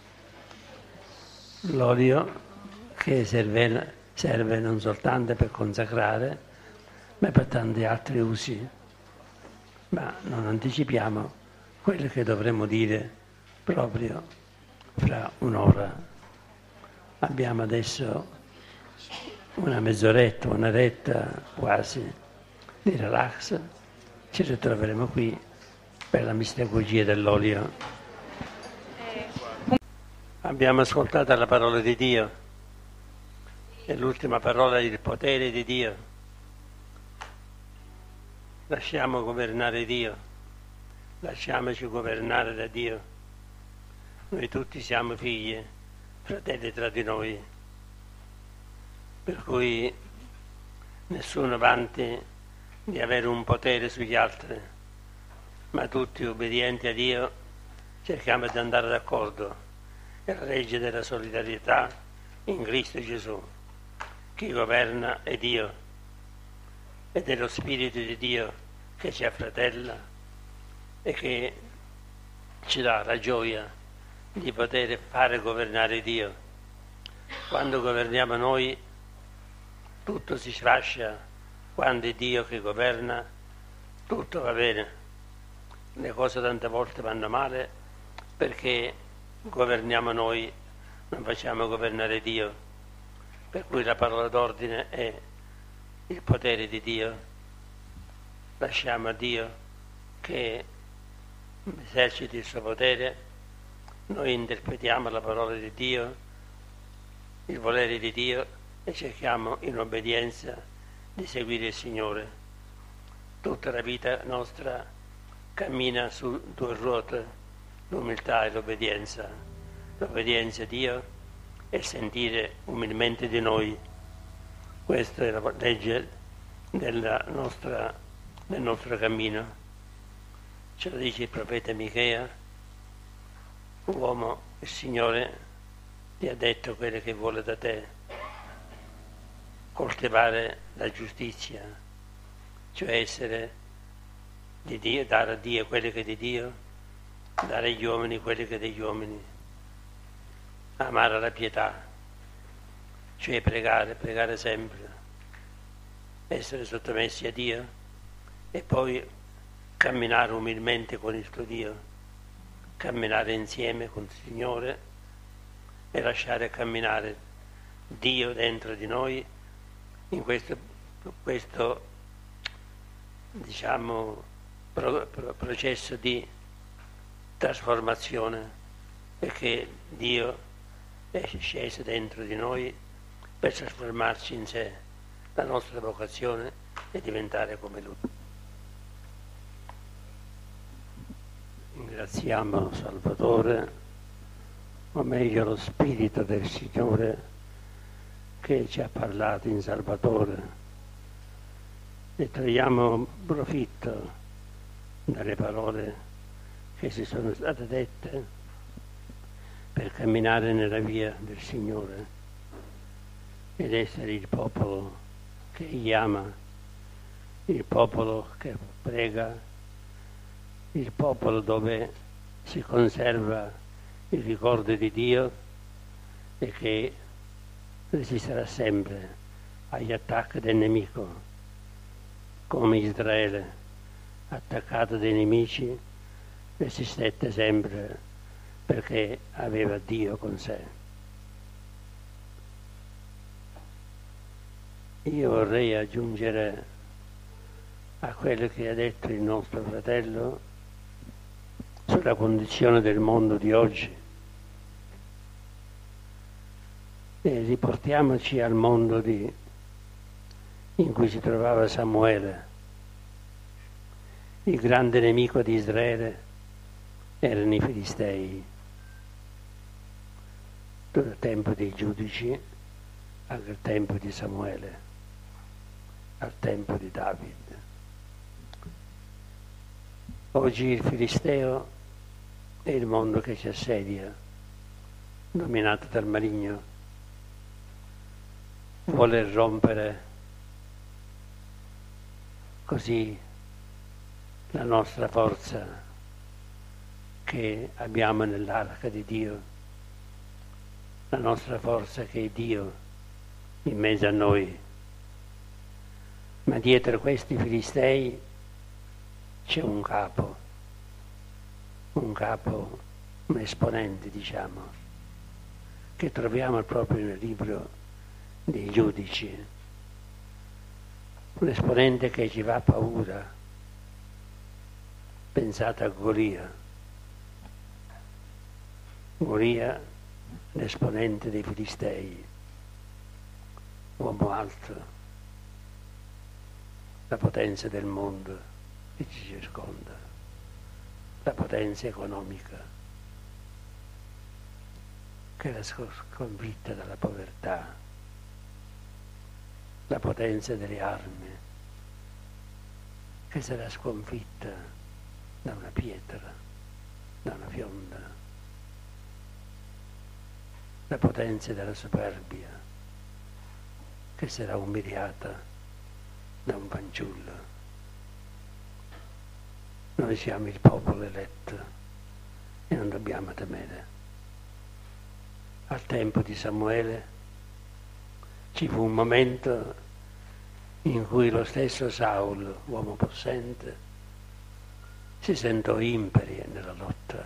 A: L'olio che serve, serve non soltanto per consacrare, ma per tanti altri usi. Ma non anticipiamo quello che dovremo dire proprio fra un'ora. Abbiamo adesso una mezz'oretta, un'oretta quasi di relax. Ci ritroveremo qui per la mistagogia dell'olio. Abbiamo ascoltato la parola di Dio e l'ultima parola è il potere di Dio. Lasciamo governare Dio, lasciamoci governare da Dio. Noi tutti siamo figli, fratelli tra di noi, per cui nessuno vanti di avere un potere sugli altri, ma tutti obbedienti a Dio cerchiamo di andare d'accordo e la legge della solidarietà in Cristo Gesù. Chi governa è Dio ed è lo Spirito di Dio che ci affratella e che ci dà la gioia di poter fare governare Dio. Quando governiamo noi tutto si sfascia, quando è Dio che governa tutto va bene. Le cose tante volte vanno male perché governiamo noi, non facciamo governare Dio. Per cui la parola d'ordine è il potere di Dio. Lasciamo a Dio che eserciti il suo potere, noi interpretiamo la parola di Dio, il volere di Dio e cerchiamo in obbedienza di seguire il Signore. Tutta la vita nostra cammina su due ruote, l'umiltà e l'obbedienza. L'obbedienza a Dio e sentire umilmente di noi. Questa è la legge della nostra, del nostro cammino. Ce lo dice il profeta Michea: uomo, il Signore ti ha detto quello che vuole da te, coltivare la giustizia, cioè essere di Dio, dare a Dio quello che è di Dio, dare agli uomini quello che è degli uomini, amare la pietà, cioè pregare, pregare sempre, essere sottomessi a Dio e poi camminare umilmente con il tuo Dio, camminare insieme con il Signore e lasciare camminare Dio dentro di noi in questo, questo diciamo, pro, pro, processo di trasformazione, perché Dio è sceso dentro di noi per trasformarci in sé. La nostra vocazione è diventare come Lui. Ringraziamo Salvatore, o meglio lo Spirito del Signore che ci ha parlato in Salvatore, e traiamo profitto dalle parole che si sono state dette per camminare nella via del Signore ed essere il popolo che Egli ama, il popolo che prega, il popolo dove si conserva il ricordo di Dio e che resisterà sempre agli attacchi del nemico, come Israele, attaccato dai nemici, resistette sempre perché aveva Dio con sé. Io vorrei aggiungere a quello che ha detto il nostro fratello sulla condizione del mondo di oggi. E riportiamoci al mondo di, in cui si trovava Samuele. Il grande nemico di Israele erano i Filistei. Dal tempo dei giudici al tempo di Samuele, al tempo di Davide. Oggi il Filisteo è il mondo che ci assedia, dominato dal maligno. Vuole rompere così la nostra forza che abbiamo nell'arca di Dio, la nostra forza che è Dio in mezzo a noi. Ma dietro questi Filistei c'è un capo, un capo, un esponente, diciamo, che troviamo proprio nel libro dei Giudici, un esponente che ci fa paura. Pensate a Golia, Golia, l'esponente dei Filistei, uomo alto, la potenza del mondo che ci circonda, la potenza economica che era sconfitta dalla povertà, la potenza delle armi che sarà sconfitta da una pietra, da una fionda, la potenza della superbia che sarà umiliata da un fanciullo. Noi siamo il popolo eletto e non dobbiamo temere. Al tempo di Samuele ci fu un momento in cui lo stesso Saul, uomo possente, si sentò imperi nella lotta.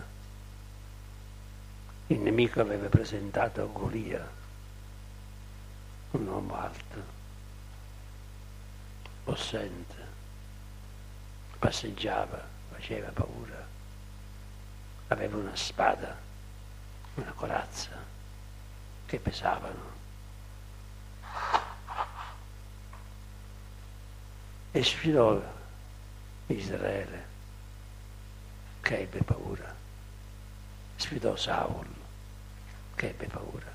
A: Il nemico aveva presentato Golia, un uomo alto, possente, passeggiava, faceva paura, aveva una spada, una corazza che pesavano. E sfidò Israele, che ebbe paura. Sfidò Saul, che ebbe paura.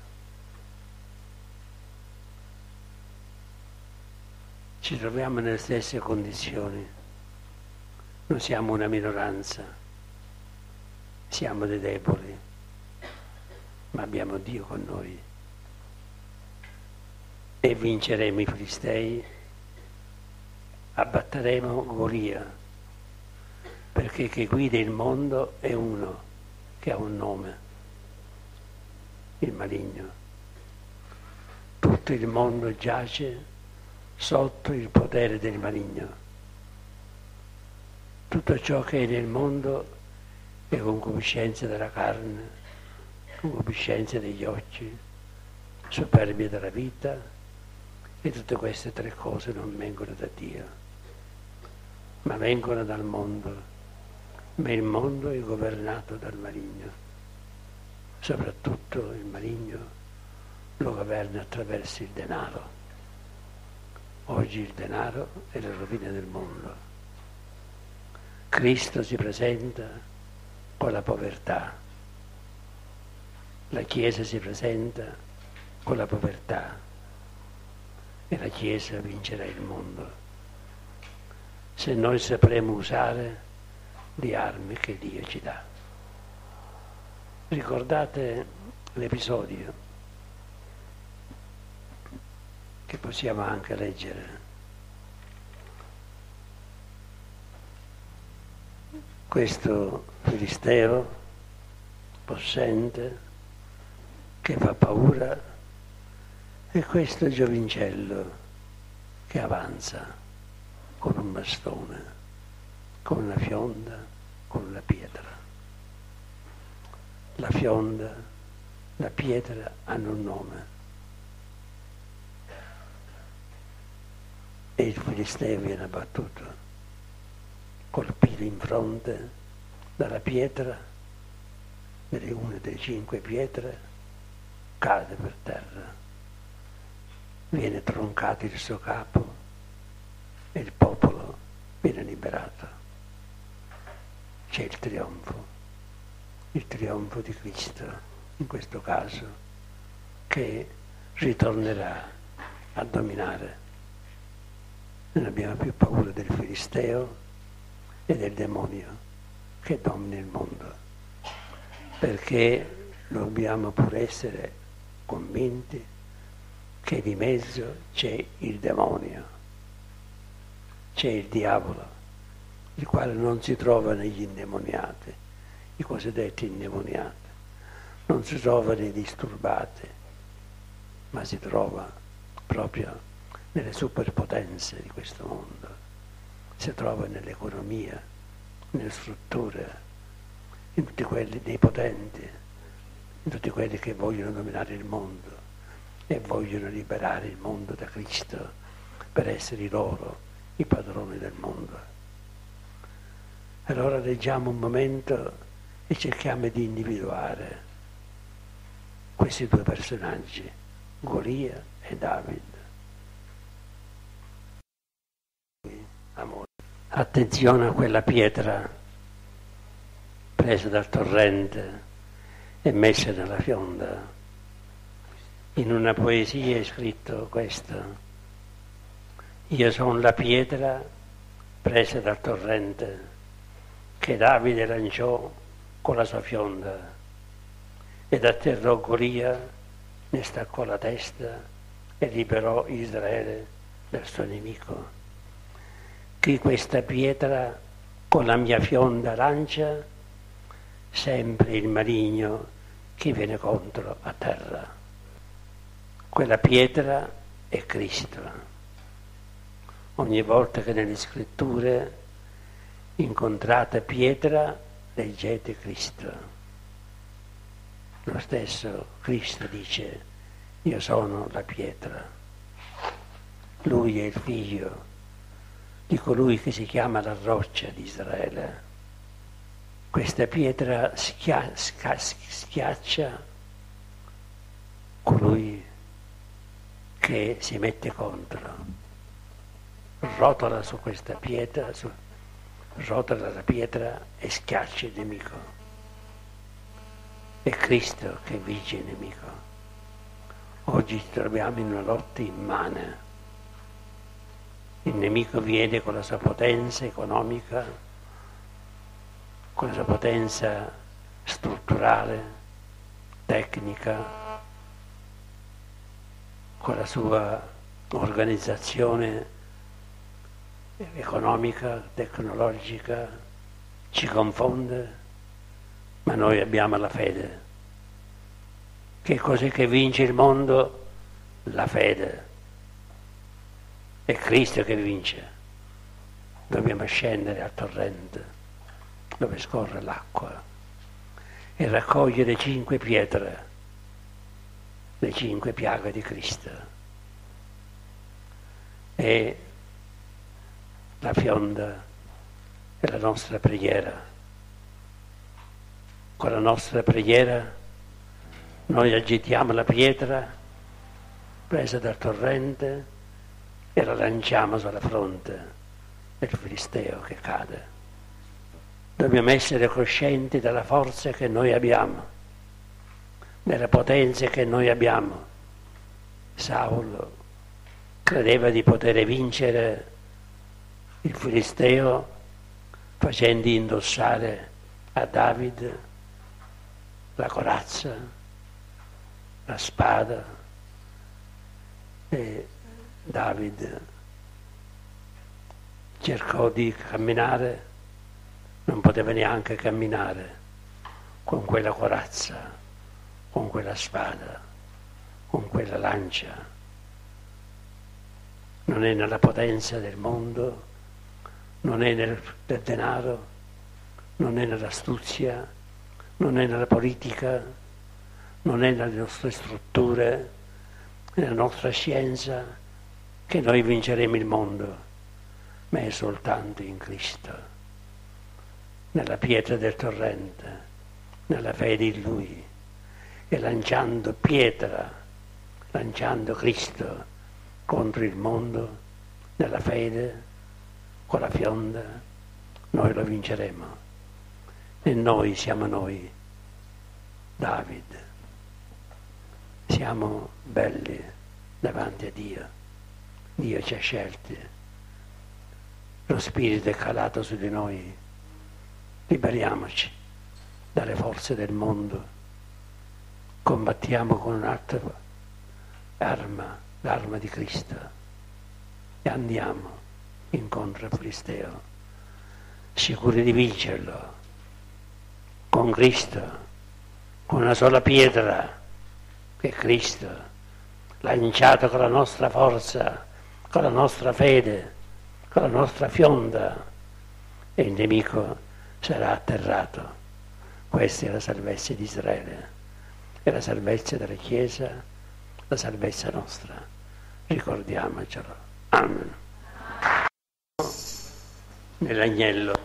A: Ci troviamo nelle stesse condizioni. Non siamo una minoranza, siamo dei deboli, ma abbiamo Dio con noi. E vinceremo i Filistei, abbatteremo Golia, perché chi guida il mondo è uno che ha un nome, il maligno. Tutto il mondo giace sotto il potere del maligno. Tutto ciò che è nel mondo è concupiscenza della carne, concupiscenza degli occhi, superbia della vita, e tutte queste tre cose non vengono da Dio, ma vengono dal mondo. Ma il mondo è governato dal maligno. Soprattutto il maligno lo governa attraverso il denaro. Oggi il denaro è la rovina del mondo. Cristo si presenta con la povertà, la Chiesa si presenta con la povertà e la Chiesa vincerà il mondo se noi sapremo usare le armi che Dio ci dà. Ricordate l'episodio che possiamo anche leggere. Questo Filisteo possente che fa paura e questo giovincello che avanza con un bastone, con una fionda, con una pietra. La fionda, la pietra hanno un nome. E il Filisteo viene abbattuto, colpito in fronte dalla pietra, delle una delle cinque pietre, cade per terra, viene troncato il suo capo e il popolo viene liberato. C'è il trionfo, il trionfo di Cristo, in questo caso, che ritornerà a dominare. Non abbiamo più paura del Filisteo e del demonio, che domina il mondo, perché dobbiamo pur essere convinti che di mezzo c'è il demonio, c'è il diavolo, il quale non si trova negli indemoniati, i cosiddetti indemoniati, non si trova nei disturbati, ma si trova proprio nelle superpotenze di questo mondo, si trova nell'economia, nelle strutture, in tutti quelli dei potenti, in tutti quelli che vogliono dominare il mondo e vogliono liberare il mondo da Cristo per essere loro i padroni del mondo. Allora leggiamo un momento e cerchiamo di individuare questi due personaggi, Golia e David. Amore. Attenzione a quella pietra presa dal torrente e messa nella fionda. In una poesia è scritto questo: io sono la pietra presa dal torrente che Davide lanciò con la sua fionda ed atterrò Golia, ne staccò la testa e liberò Israele dal suo nemico. Chi questa pietra con la mia fionda lancia, sempre il maligno che viene contro a terra. Quella pietra è Cristo. Ogni volta che nelle scritture incontrate pietra, leggete Cristo. Lo stesso Cristo dice: io sono la pietra. Lui è il figlio di colui che si chiama la roccia di Israele. Questa pietra schia- sca- schiaccia colui che si mette contro, rotola su questa pietra, su, rotola la pietra e schiaccia il nemico. È Cristo che vince il nemico. Oggi ci troviamo in una lotta immane. Il nemico viene con la sua potenza economica, con la sua potenza strutturale, tecnica, con la sua organizzazione economica, tecnologica, ci confonde, ma noi abbiamo la fede. Che cos'è che vince il mondo? La fede. È Cristo che vince. Dobbiamo scendere al torrente dove scorre l'acqua e raccogliere cinque pietre, le cinque piaghe di Cristo. E la fionda è la nostra preghiera. Con la nostra preghiera noi agitiamo la pietra presa dal torrente e la lanciamo sulla fronte del Filisteo che cade. Dobbiamo essere coscienti della forza che noi abbiamo, delle potenze che noi abbiamo. Saulo credeva di poter vincere il Filisteo facendo indossare a David la corazza, la spada, e David cercò di camminare, non poteva neanche camminare con quella corazza, con quella spada, con quella lancia. Non è nella potenza del mondo, non è nel, nel denaro, non è nell'astuzia, non è nella politica, non è nelle nostre strutture, nella nostra scienza che noi vinceremo il mondo, ma è soltanto in Cristo, nella pietra del torrente, nella fede in Lui, e lanciando pietra, lanciando Cristo contro il mondo, nella fede, con la fionda, noi lo vinceremo. E noi siamo noi, David, siamo belli davanti a Dio. Dio ci ha scelti, lo Spirito è calato su di noi liberiamoci dalle forze del mondo, combattiamo con un'altra arma, l'arma di Cristo, e andiamo incontro al Filisteo, sicuri di vincerlo, con Cristo, con una sola pietra, che è Cristo, lanciato con la nostra forza, con la nostra fede, con la nostra fionda, e il nemico sarà atterrato. Questa è la salvezza di Israele, è la salvezza della Chiesa, la salvezza nostra. Ricordiamocelo. Amen. Nell'agnello,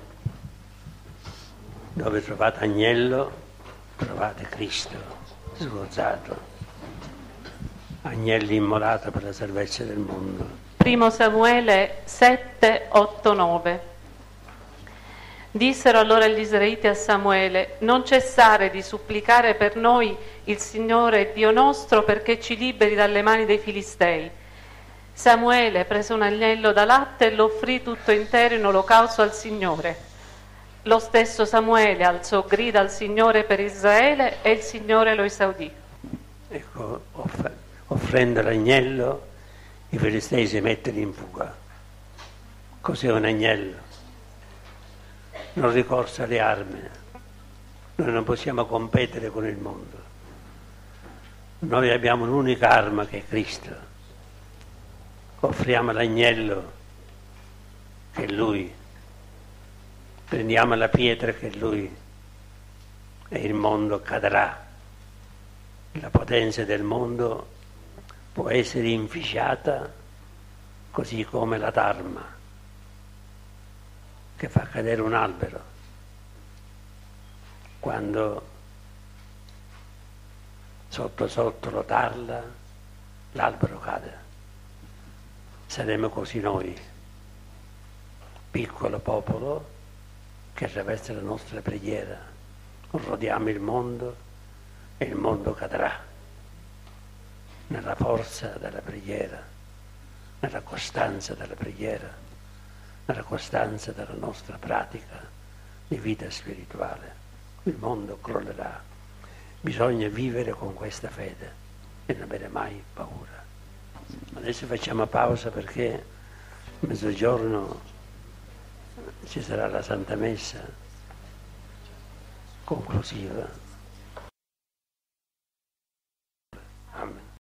A: dove trovate agnello, trovate Cristo sgozzato, agnelli immolato per la salvezza del mondo.
B: Primo Samuele sette, otto, nove. Dissero allora gli israeliti a Samuele: non cessare di supplicare per noi il Signore Dio nostro perché ci liberi dalle mani dei Filistei. Samuele prese un agnello da latte e lo offrì tutto intero in olocausto al Signore. Lo stesso Samuele alzò grida al Signore per Israele e il Signore lo esaudì.
A: Ecco, off- offrendo l'agnello, i Filistei si mettono in fuga. Cos'è un agnello? Non ricorso alle armi. Noi non possiamo competere con il mondo. Noi abbiamo un'unica arma che è Cristo. Offriamo l'agnello che è Lui, prendiamo la pietra che è Lui e il mondo cadrà. La potenza del mondo può essere inficiata così come la tarma che fa cadere un albero. Quando sotto sotto lo tarla, l'albero cade. Saremo così noi, piccolo popolo che attraverso la nostra preghiera rodiamo il mondo e il mondo cadrà nella forza della preghiera, nella costanza della preghiera, nella costanza della nostra pratica di vita spirituale. Il mondo crollerà. Bisogna vivere con questa fede e non avere mai paura. Adesso facciamo pausa perché a mezzogiorno ci sarà la Santa Messa conclusiva.